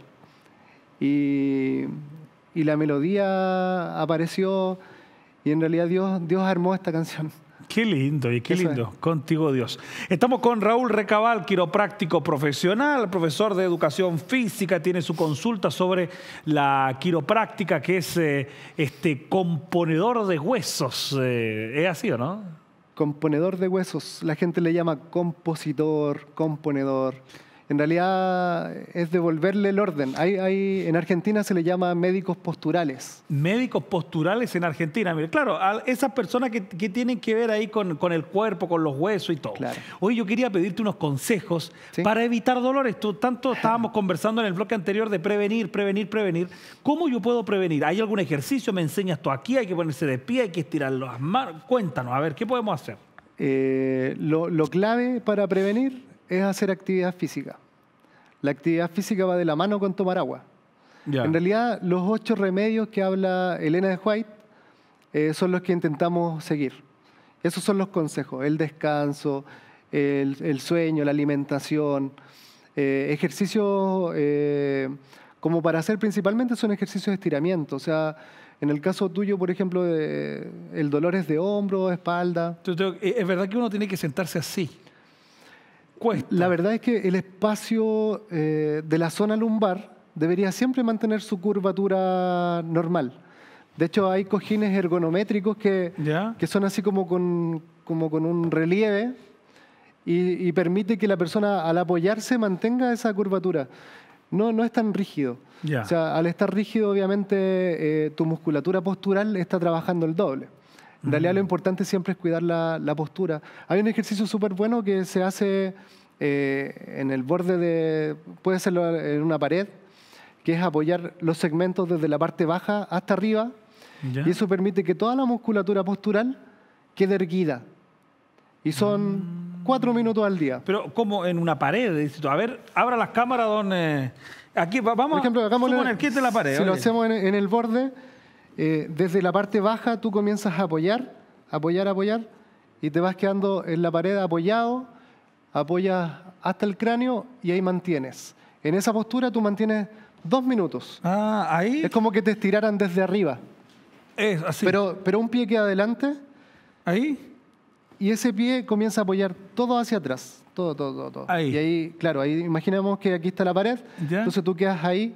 Y, y la melodía apareció y en realidad Dios, Dios armó esta canción. Qué lindo, y qué Eso lindo. Contigo, Dios. Estamos con Raúl Recabal, quiropráctico profesional, profesor de educación física, tiene su consulta sobre la quiropráctica, que es eh, este componedor de huesos. Eh, ¿Es así o no? Componedor de huesos, la gente le llama compositor, componedor. En realidad es devolverle el orden. Hay, hay, en Argentina se le llama médicos posturales. Médicos posturales en Argentina. Mire, claro, a esas personas que, que tienen que ver ahí con, con el cuerpo, con los huesos y todo. Claro. Hoy yo quería pedirte unos consejos ¿Sí? para evitar dolores. Tú, tanto estábamos conversando en el bloque anterior de prevenir, prevenir, prevenir. ¿Cómo yo puedo prevenir? ¿Hay algún ejercicio? ¿Me enseñas tú aquí? ¿Hay que ponerse de pie? ¿Hay que estirar las manos? Cuéntanos, a ver, ¿qué podemos hacer? Eh, lo, lo clave para prevenir es hacer actividad física. La actividad física va de la mano con tomar agua. Ya. En realidad, los ocho remedios que habla Elena de White eh, son los que intentamos seguir. Esos son los consejos: el descanso, el, el sueño, la alimentación, eh, ejercicios eh, como para hacer principalmente son ejercicios de estiramiento. O sea, en el caso tuyo, por ejemplo, eh, el dolor es de hombro, espalda. Es verdad que uno tiene que sentarse así. Cuesta. La verdad es que el espacio eh, de la zona lumbar debería siempre mantener su curvatura normal. De hecho, hay cojines ergonométricos que, ¿Ya? que son así como con, como con un relieve y, y permite que la persona al apoyarse mantenga esa curvatura. No, no es tan rígido. Ya. O sea, al estar rígido, obviamente, eh, tu musculatura postural está trabajando el doble. En realidad lo importante siempre es cuidar la, la postura. Hay un ejercicio súper bueno que se hace eh, en el borde de... Puede serlo en una pared, que es apoyar los segmentos desde la parte baja hasta arriba Ya. Y eso permite que toda la musculatura postural quede erguida. Y son Mm. cuatro minutos al día. Pero como en una pared, dices tú, a ver, abra las cámaras donde... Aquí va- vamos Por ejemplo, a hagámoslo- suponer que esta es la pared. Si lo oye. hacemos en, en el borde, eh, desde la parte baja tú comienzas a apoyar, apoyar, apoyar, y te vas quedando en la pared apoyado, apoyas hasta el cráneo y ahí mantienes. En esa postura tú mantienes dos minutos. Ah, ahí Es como que te estiraran desde arriba, es así. pero, pero un pie queda adelante Ahí, y ese pie comienza a apoyar todo hacia atrás. Todo, todo, todo. todo. Ahí. Y ahí, claro, ahí imaginemos que aquí está la pared, Ya. entonces tú quedas ahí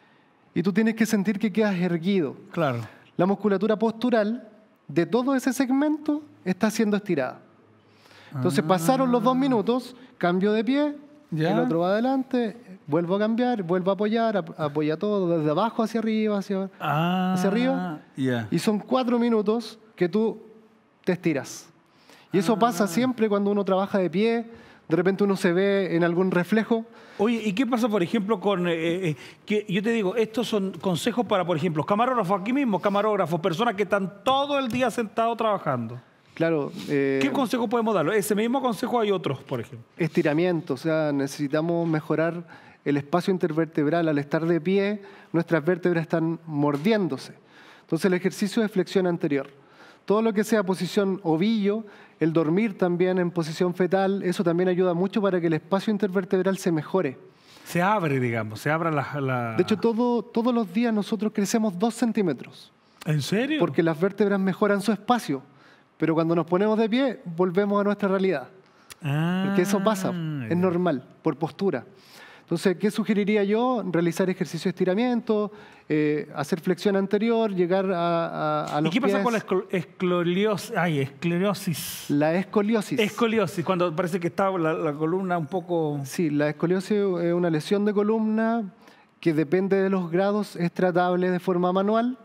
y tú tienes que sentir que quedas erguido. claro. La musculatura postural de todo ese segmento está siendo estirada. Entonces pasaron los dos minutos, cambio de pie, Ya. el otro va adelante, vuelvo a cambiar, vuelvo a apoyar, ap- apoya todo desde abajo hacia arriba, hacia, Ah, hacia arriba. Ya. Y son cuatro minutos que tú te estiras. Y eso Ah. pasa siempre cuando uno trabaja de pie, de repente uno se ve en algún reflejo. Oye, ¿y qué pasa, por ejemplo, con... eh, eh, que yo te digo, estos son consejos para, por ejemplo, camarógrafos aquí mismo, camarógrafos, personas que están todo el día sentados trabajando. Claro, eh, ¿Qué consejo podemos darlo? Ese mismo consejo hay otros, por ejemplo. estiramiento, o sea, necesitamos mejorar el espacio intervertebral. Al estar de pie, nuestras vértebras están mordiéndose. Entonces el ejercicio de flexión anterior. Todo lo que sea posición ovillo, el dormir también en posición fetal, eso también ayuda mucho para que el espacio intervertebral se mejore. Se abre, digamos, se abra la... la- De hecho, todo, todos los días nosotros crecemos dos centímetros, ¿En serio? porque las vértebras mejoran su espacio. Pero cuando nos ponemos de pie, volvemos a nuestra realidad. Ah, Porque eso pasa, es normal, por postura. Entonces, ¿qué sugeriría yo? Realizar ejercicio de estiramiento, eh, hacer flexión anterior, llegar a, a, a ¿Y los qué pasa pies. con la escol- escoliosis? Ay, esclerosis. La escoliosis. Escoliosis, cuando parece que está la, la columna un poco... Sí, la escoliosis es una lesión de columna que depende de los grados, es tratable de forma manual,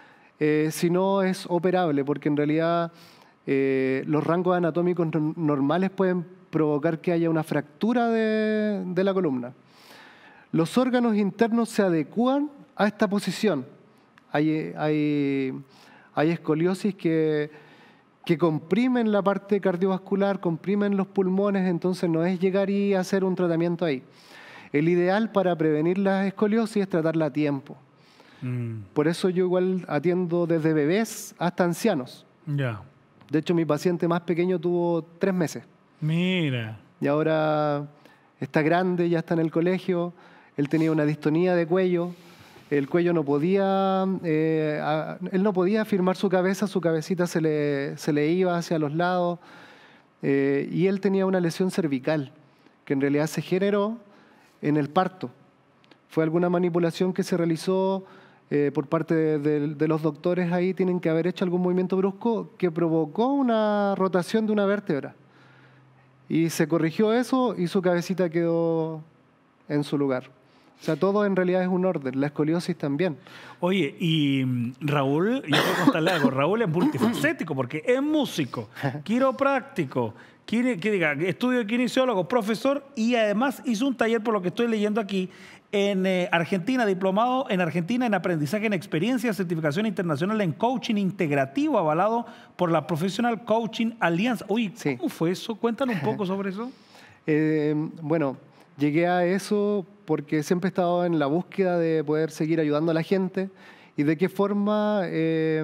eh, si no es operable, porque en realidad eh, los rangos anatómicos no- normales pueden provocar que haya una fractura de, de la columna. Los órganos internos se adecúan a esta posición. Hay, hay, hay escoliosis que, que comprimen la parte cardiovascular, comprimen los pulmones, entonces no es llegar y hacer un tratamiento ahí. El ideal para prevenir la escoliosis es tratarla a tiempo. Mm, Por eso yo igual atiendo desde bebés hasta ancianos. ya. De hecho, mi paciente más pequeño tuvo tres meses Mira. y ahora está grande, ya está en el colegio. Él tenía una distonía de cuello. El cuello no podía, eh, a- él no podía firmar su cabeza, su cabecita se le, se le iba hacia los lados. Eh, y él tenía una lesión cervical que en realidad se generó en el parto. Fue alguna manipulación que se realizó eh, por parte de, de- de los doctores ahí, tienen que haber hecho algún movimiento brusco que provocó una rotación de una vértebra. Y se corrigió eso y su cabecita quedó en su lugar. O sea, todo en realidad es un orden, la escoliosis también. Oye, y mm, Raúl, yo quiero contarle algo, Raúl es multifacético porque es músico, quiropráctico, quine- que diga, estudio de kinesiólogo, profesor y además hizo un taller, por lo que estoy leyendo aquí, en eh, Argentina, diplomado en Argentina en aprendizaje en experiencia, certificación internacional en coaching integrativo, avalado por la Professional Coaching Alliance. Oye, Sí. ¿cómo fue eso? Cuéntanos un poco sobre eso. Eh, bueno, llegué a eso porque siempre he estado en la búsqueda de poder seguir ayudando a la gente y de qué forma eh,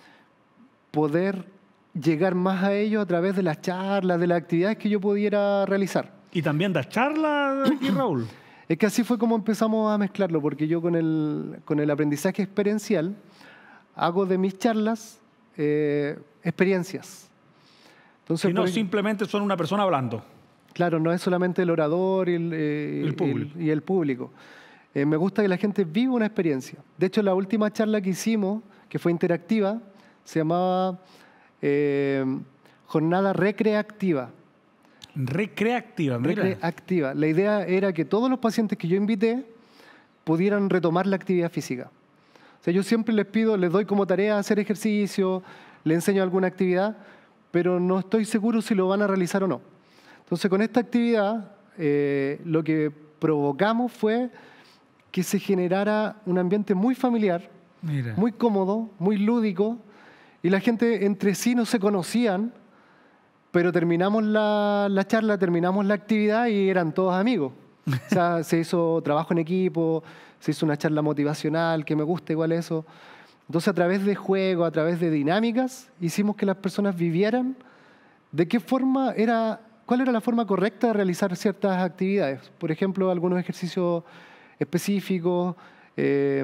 poder llegar más a ellos a través de las charlas, de las actividades que yo pudiera realizar. Y también das charlas aquí, Raúl. Es que así fue como empezamos a mezclarlo, porque yo con el, con el aprendizaje experiencial hago de mis charlas eh, experiencias. Entonces, Si no, por ej- simplemente son una persona hablando. Claro, no es solamente el orador y el, eh, El público. y el público. Eh, me gusta que la gente viva una experiencia. De hecho, la última charla que hicimos, que fue interactiva, se llamaba eh, Jornada Recreativa. Recreativa, mira. Recreativa. La idea era que todos los pacientes que yo invité pudieran retomar la actividad física. O sea, yo siempre les pido, les doy como tarea hacer ejercicio, les enseño alguna actividad, pero no estoy seguro si lo van a realizar o no. Entonces, con esta actividad, eh, lo que provocamos fue que se generara un ambiente muy familiar, Mira. muy cómodo, muy lúdico, y la gente entre sí no se conocían, pero terminamos la, la charla, terminamos la actividad y eran todos amigos. O sea, se hizo trabajo en equipo, se hizo una charla motivacional, que me gusta igual eso. Entonces, a través de juegos, a través de dinámicas, hicimos que las personas vivieran de qué forma era, cuál era la forma correcta de realizar ciertas actividades. Por ejemplo, algunos ejercicios específicos. Eh,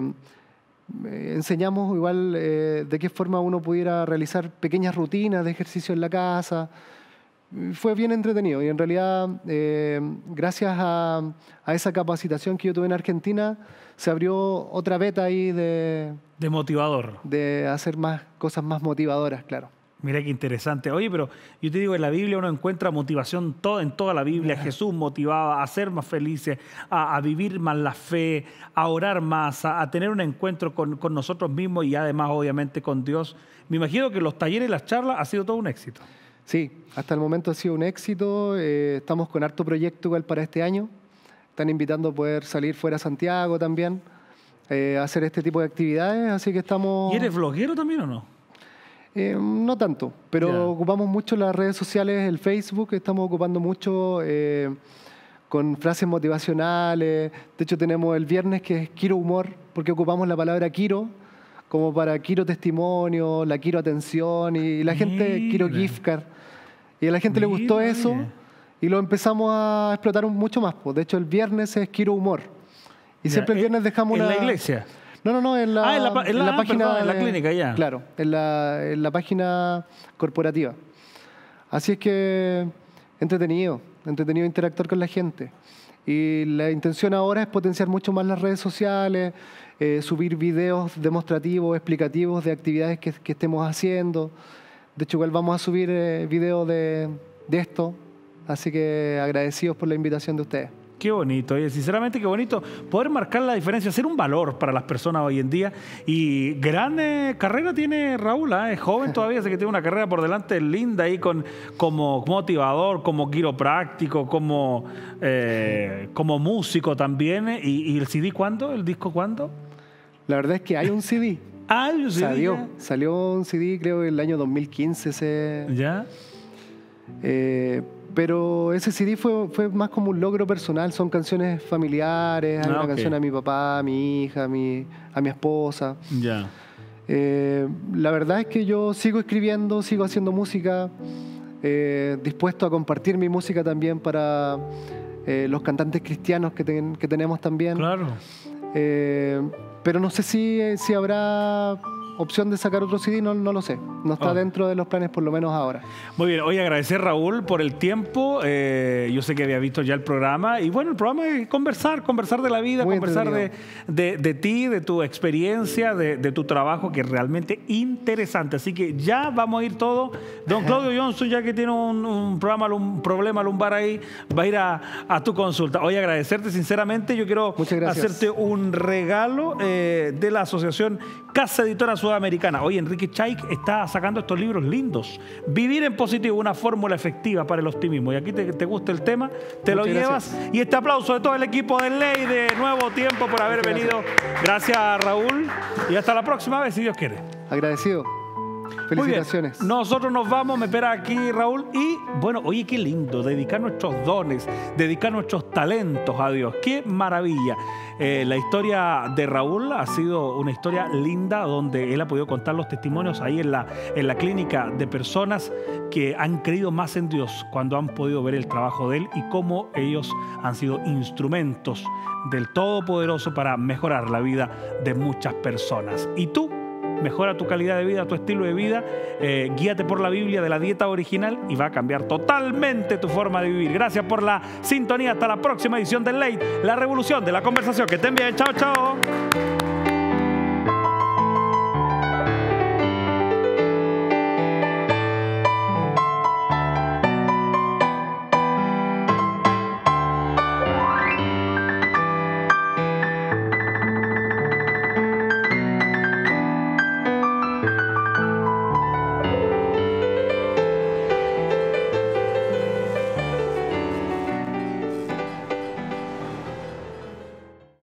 enseñamos igual eh, de qué forma uno pudiera realizar pequeñas rutinas de ejercicio en la casa. Fue bien entretenido y en realidad, eh, gracias a, a esa capacitación que yo tuve en Argentina, se abrió otra beta ahí de, De motivador. de hacer más cosas más motivadoras, claro. Mira qué interesante. Oye, pero yo te digo, en la Biblia uno encuentra motivación todo, en toda la Biblia. Jesús motivaba a ser más felices, a, a vivir más la fe, a orar más, a, a tener un encuentro con, con nosotros mismos y además, obviamente, con Dios. Me imagino que los talleres y las charlas ha sido todo un éxito. Sí, hasta el momento ha sido un éxito. Eh, estamos con harto proyecto igual para este año. Están invitando a poder salir fuera de Santiago también, eh, a hacer este tipo de actividades, así que estamos... ¿Y eres vloguero también o no? Eh, no tanto, pero Ya. ocupamos mucho las redes sociales, el Facebook, estamos ocupando mucho eh, con frases motivacionales. De hecho, tenemos el viernes que es Kiro Humor, porque ocupamos la palabra Kiro como para Kiro Testimonio, la Kiro Atención, y la gente Mira. Kiro Gift Card. Y a la gente le gustó Mira, eso oye. y lo empezamos a explotar un- mucho más. Pues. De hecho, el viernes es Kiro Humor. Y Ya, siempre el ¿en- viernes dejamos en una... la iglesia? No, no, no, en la, Ah, en la pa- en la- ah, perdón, en la de- clínica, ya. Claro, en la, en la página corporativa. Así es que entretenido, entretenido interactuar con la gente. Y la intención ahora es potenciar mucho más las redes sociales, eh, subir videos demostrativos, explicativos de actividades que, que estemos haciendo. De hecho, igual vamos a subir eh, videos de, de esto. Así que agradecidos por la invitación de ustedes. Qué bonito, oye, sinceramente qué bonito poder marcar la diferencia, ser un valor para las personas hoy en día. Y gran eh, carrera tiene Raúl, ¿eh? Es joven todavía, sé que tiene una carrera por delante linda ahí con, como motivador, como quiropráctico, como, eh, como músico también. ¿eh? ¿Y, ¿Y el C D cuándo? ¿El disco cuándo? La verdad es que hay un C D. Ah, el C D Salió, salió un C D creo en el año dos mil quince. Se, ¿Ya? eh, pero ese C D fue, fue más como un logro personal. Son canciones familiares. Hay Ah, una ok. canción a mi papá, a mi hija, a mi, a mi esposa. Ya. Eh, la verdad es que yo sigo escribiendo, sigo haciendo música, eh, dispuesto a compartir mi música también para eh, los cantantes cristianos que, ten- que tenemos también. Claro. Eh, pero no sé si, si habrá opción de sacar otro C D, no, no lo sé. No está Oh. dentro de los planes, por lo menos ahora. Muy bien, oye, agradecer Raúl por el tiempo. Eh, yo sé que había visto ya el programa. Y bueno, el programa es conversar, conversar de la vida, Muy conversar de, de, de ti, de tu experiencia, de, de tu trabajo, que es realmente interesante. Así que ya vamos a ir todo. Don Claudio Johnson, ya que tiene un, un programa, un problema lumbar ahí, va a ir a, a tu consulta. Oye, agradecerte sinceramente. Yo quiero Muchas gracias. hacerte un regalo eh, de la Asociación Casa Editora Sudamericana. Hoy Enrique Chaik está sacando estos libros lindos. Vivir en positivo, una fórmula efectiva para el optimismo. Y aquí te, te gusta el tema, te lo Muchas llevas. gracias. Y este aplauso de todo el equipo de Ley de Nuevo Tiempo por haber Muchas venido. Gracias, Raúl. Y hasta la próxima vez, si Dios quiere. Agradecido. Muy bien. Felicitaciones. Nosotros nos vamos, me espera aquí Raúl. Y bueno, oye, qué lindo, dedicar nuestros dones, dedicar nuestros talentos a Dios. Qué maravilla. Eh, la historia de Raúl ha sido una historia linda donde él ha podido contar los testimonios ahí en la, en la clínica de personas que han creído más en Dios cuando han podido ver el trabajo de él y cómo ellos han sido instrumentos del Todopoderoso para mejorar la vida de muchas personas. ¿Y tú? Mejora tu calidad de vida, tu estilo de vida, eh, guíate por la Biblia de la dieta original y va a cambiar totalmente tu forma de vivir. Gracias por la sintonía. Hasta la próxima edición de Late, la revolución de la conversación. Que estén bien. Chao, chao.